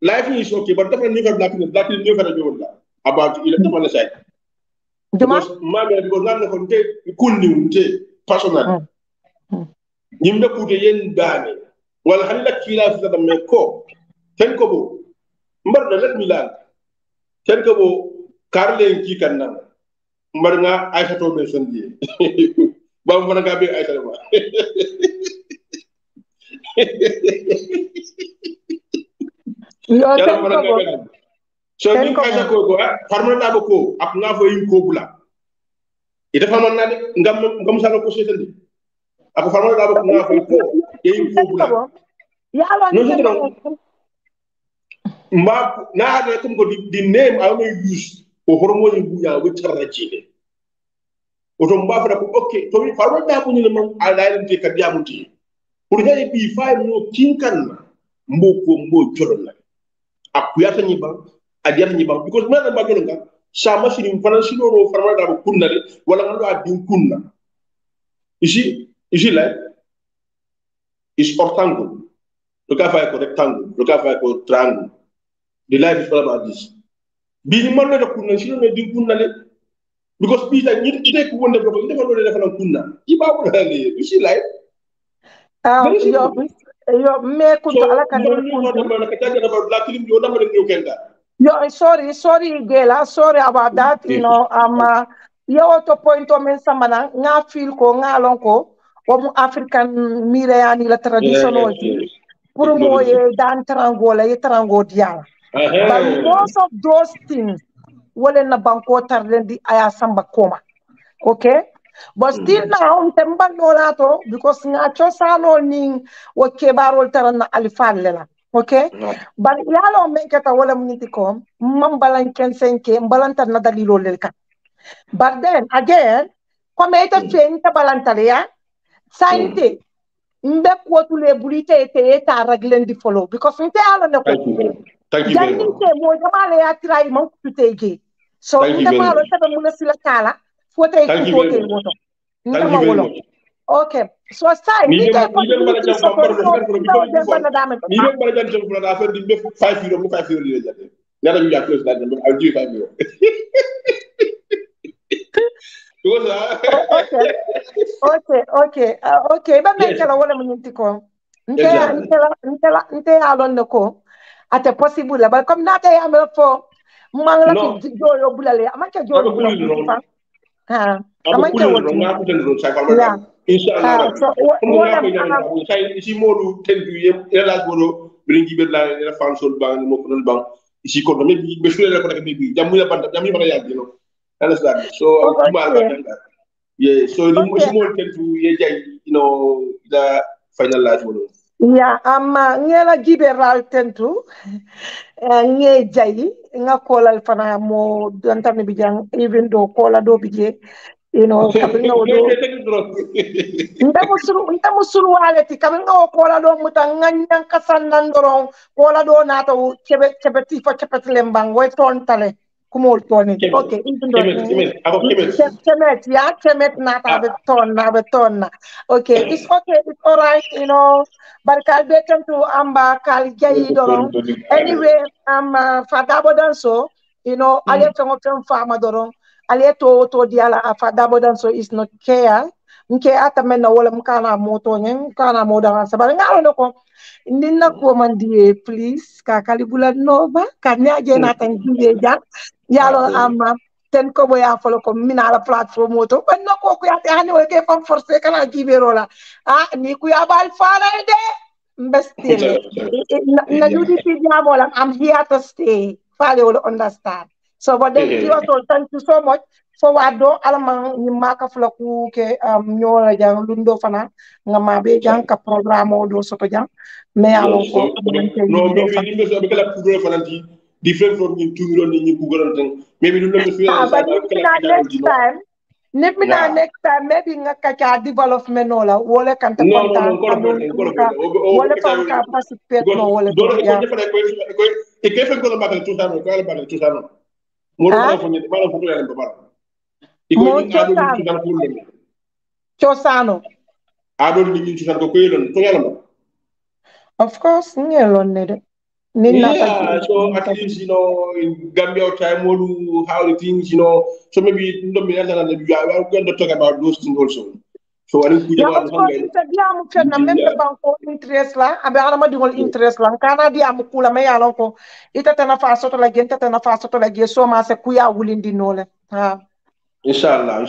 [SPEAKER 2] life is okay, but definitely black never know about the side. Because I'm going to cool new personal. Nimbe kute yen dani. Wal halila kila fita da meko. Ken ko bo. Mbar da let milan. Ken ko bo karle ki kan nan. Mbar nga Aisha to be sandi. Ba mo nga be Aisha ba.
[SPEAKER 3] Yo ken ko bo.
[SPEAKER 2] So ni Aisha ko farma na ko ak nga fo yin ko bula. Ita farma na ngam sa ko setandi. Aku farma da ko nga fo ko yin ko bula.
[SPEAKER 3] Ya lo ni
[SPEAKER 2] mba na hada kum ko the name I only use ko hormo ni buya we tarajine oto mba fa ko okay to mi farwa da bunyi man alayin te kadiya muti pour hay bi fay no kinkan mbo jolon la akuyata ni ba adiyata ni ba because na ba jolon ka sa machine fana sino no farwa da ko kunna de wala ngado adin kunna ici là is rectangle to ka fay ko rectangle to ka fay ko triangle. The life is all about this. Being man na kunna sino na din kunna le because bisa ni ite ku wonde ko ite ko do defal kunna iba ko le you see life
[SPEAKER 3] yo me ku to ala kan yo sorry Gela, sorry about that, you know, yo to point to men samana nga feel ko nga lon ko mu African mireyani la traditional pour moye dan trangola ye trango diala. But most of those things wale na banko tarlendi aya samba koma. Okay? But still now temba nola to because nga chosano ning wo kebarol taran na alifan lela. Okay? But yalo menketa wala muniti ko mambalan kensenke mbalantar na dalilo lelka. But then again, come ita fenta balantare ya sainte mbe ko tule bulite ete ta raglen di follow because nte alo ne ko
[SPEAKER 2] thank you very much
[SPEAKER 3] mo jamale ya try man kutege so nte malo tabe mun sila kala foto e kutoke woto nte ma wolo okay so sai
[SPEAKER 2] ni dem bala jam ko ni dem bala jam ko da affaire di 5 euro 5 euro li jate ñala ñu ya close da dem I'll do 5 euro
[SPEAKER 3] okay ba me kala wala mun tiko nte alon ne ko ate possible la ba comme nata ya me fo man la ki joyo bulale amanke joyo bulale ha amanke wotu ya
[SPEAKER 2] inshallah sai si modu tendu yem ela goro bringi be la fansol bang mo ko non bang isi ko me be sule ko nak bi jamu ya banda jamu bana ya dino understand so yeah so the more tendu ye jay you know the final last one
[SPEAKER 3] ya amma ngela giberal tentu nge jayi nga kolal fana mo dantane bi jang even do kola do bije you know kabinga do ndamu suru waleti kabinga o kola do mutanganya kasannan doron kola do na to chebe tifa chepet lembang way ton tale kumol toni okay even do chemet na ta be ton na okay it's okay it's all right you know barkal betam to amba kal jayi doron anyway fadabo danso you know ale tongo pen fama doron ale to diala fadabo danso is not care nke ata men wala mkana moto nyen kana moda sabal ngalo ko ninna ko mandi please ka kalibula nova kanya je na tan jibe ja yalo ten ko boya folo ko minala platform moto ben ko ko ya hani o ke fam forcer kana jibe rola ni ku ya bal fara de mbestil na UDP diabolam I'm here to stay fale will understand so but then thank you so much for wado alama ni maka flaku ke nyola jang lundo fana ngama be jang ka programo do soto jang me alon ko
[SPEAKER 2] no maybe so be kala kugoro fana different from ni tumiro ni kugoro tan maybe lu lembe fiya
[SPEAKER 3] next time maybe nga kacha development nola wala kan ta konta wala kan ka participate no wala
[SPEAKER 2] do ya ko e ke fe ko la bakal tutano ko la bakal tutano mo do ko ni bala ko ya ba
[SPEAKER 3] Chosano.
[SPEAKER 2] Adol ni ci ko yelon to yalla
[SPEAKER 3] of course ngelon ne de
[SPEAKER 2] Yeah, so at least in Gambia time, how the things, so maybe you are going to talk about those things also. So I think we
[SPEAKER 3] of course, diamu fenna membe banko interest la abe arama dingol interest la kana diamu kula me yalon ko ita tana fa soto la gente tana fa soto la ge so ma se kuya wulindi nole ha
[SPEAKER 2] inshallah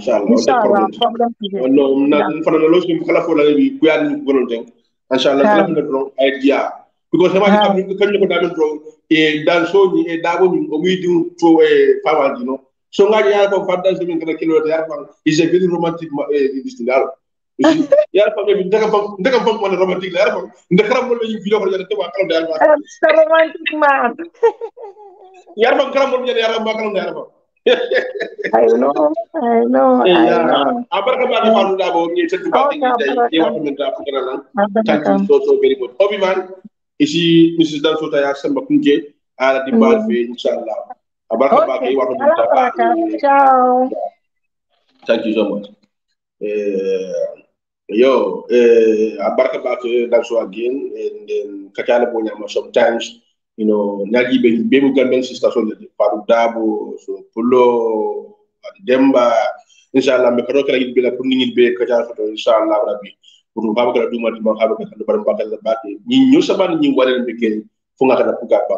[SPEAKER 2] no na fana lo so kala fo la bi kuya ni volonté inshallah kala na do idea because ma kam ni kan ko damen do e dan so ni e dabo ni o wi du to e fawal so ngadi ya ko fadda so min kana kilo ya fa is a very romantic this thing ya fa be ndaka fa mo romantic la fa ndaka mo la yu video ko ya te wa kala dal ma
[SPEAKER 3] romantic man
[SPEAKER 2] ya fa kala mo ya ma kala dal ma
[SPEAKER 3] I know.
[SPEAKER 2] Abarka ba fa lu dabo ni te ba ti dai e wa min ta ko na thank you so very much obi man ici Mrs. Dansota ya samba kunje ala di bal fe inshallah abarka ba ke wa min ta
[SPEAKER 3] ciao
[SPEAKER 2] thank you so much abarka ba ke Danso again and then kakala bo nyama sometimes nagi be mu gamben sister so de paru dabo so pulo demba inshallah me karo kala be la pour ningil be kakala foto inshallah rabbi pour baba kala duma di ma xaba ka baram bakal la baté ñi ñu saban ñi walé be ken fu nga kana puga ba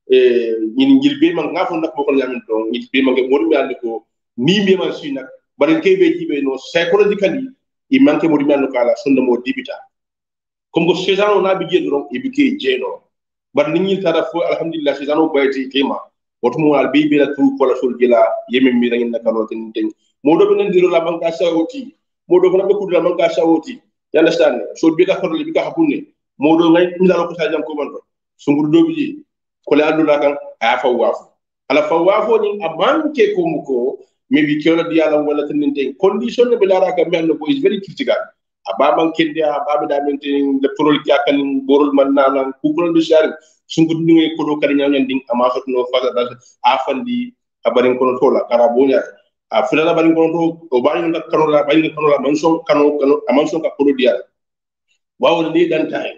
[SPEAKER 2] ñi ngil be ma nga fo nak bokol ñam do ñi be ma nge mo mi andi ko ni be ma su nak bari kay be jibe no psychologically i manke mo mi andi ko ala sonda mo dibita comme ko saison na bi jedo ron e bi kay jeno bar nit ñi tara fo alhamdulillah saison o bayti kema wotu mo al be la tu ko la sol jela yemi mi da ngin nakano ten ten mo do be ndiro la banka sawoti mo do na be kudula banka sawoti you understand so bi ka xorle bi ka xabune mo do ngay ndalo ko sa jam ko man sungur do bi ko la adula kan a fa wafu ala fa wafo ni amanke ko muko maybe kiola diala wala tan ten condition be la raka men ko is very critical ababa kende ababa da men ten le prol yakal borol man nanan ku ko be shari sungur ni ngay ko do kala nyaw ding ama fat no fa da afandi abarin ko tola karabonya a filala bari ngondo o bari nda kanola bari kanola manson kano amanson ka kodo dia wawo ni dan tay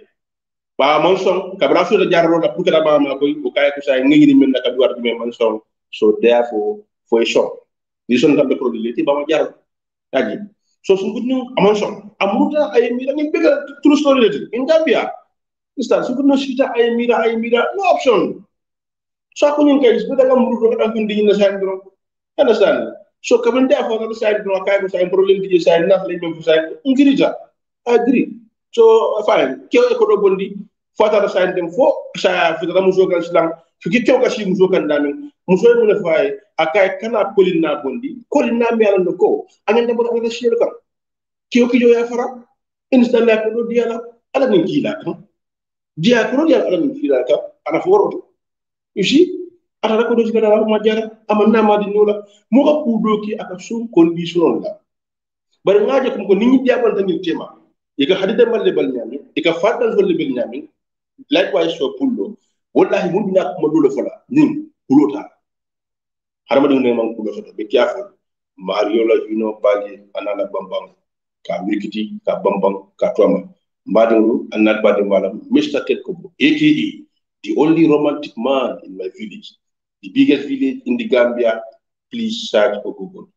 [SPEAKER 2] ba manson ka braso da jarro da putara ba ma koy o kay ko say ngi ni men ka duwar bi manson so therefore for sure ni son tambe probability ba ma jar aji so sun gudnu amanson amuta ay mi da ngi bega true story le in Gambia instant su gudnu sita ay mira no option so ko ngi kay is bega ngam do ka tan ndi na say ndro understand so kabin da fa na side no kay ko say problem di say na lay mem say ngirija agree so fine ke ko do bondi fata da side dem fo sa fi da muso kan islam fi ki tew ka shi muso kan damin muso mu na fay akay kana kolina bondi kolina mi ala ko anen da bo da shi kan ki yo ya fara instant la ko do diala ala ni kila kan dia ko dia ala ni kila kan ana foro you see ata ko do jigara ma jara amanna ma di nola mo ko kudo ki aka sun condition la bari ngaje ko nit ñi diabal tan ni tema e ga hadide malle bal nyami e ga fadal wol bel nyami likewise so pullo wallahi mun dina ko do fola nin kulota harama dum ne man kulo foto be kiafo mario la bali anana bambang ka mirkiti ka bambang ka toma mbadingu anat badi malam Mr. Ted Kobo aka the only romantic man in my village. The biggest village in the Gambia, please search for Google.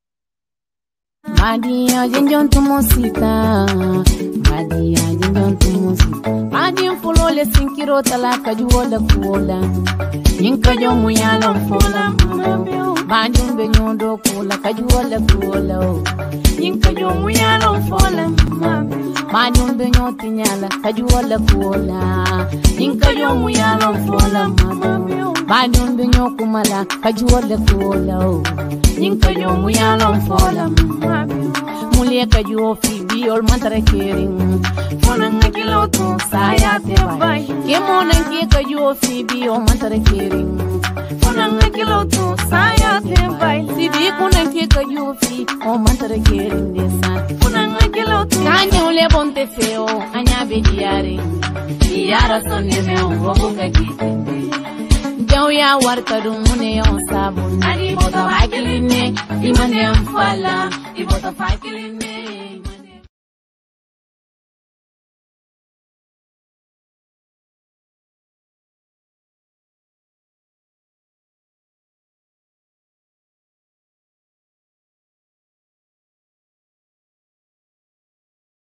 [SPEAKER 1] Madia jinjon tu musika, Madia jinjon tu musika. Madia fulo le sinkiro talaka juola kuola, yinka jomu yalo fola. Madia be nyondo kuola kajuola kuola, yinka jomu yalo fola. Madia be nyoti nyala kajuola kuola, yinka jomu yalo fola. Madia be nyokumala kajuola kuola, yinka jomu yalo fola. Mulia kajuo fi biol mantare kering fona ngakilo tu saya te bai kemona ngi kajuo fi biol mantare kering fona ngakilo tu saya te bai sibi kuna ngi kajuo fi o mantare kering desa fona ngakilo tu kanyo le bonte feo anya be diare diara sonne me o boka kitende Jauya warta dumune yon sabun Ani bota fakiline Imane amfala Ibota fakiline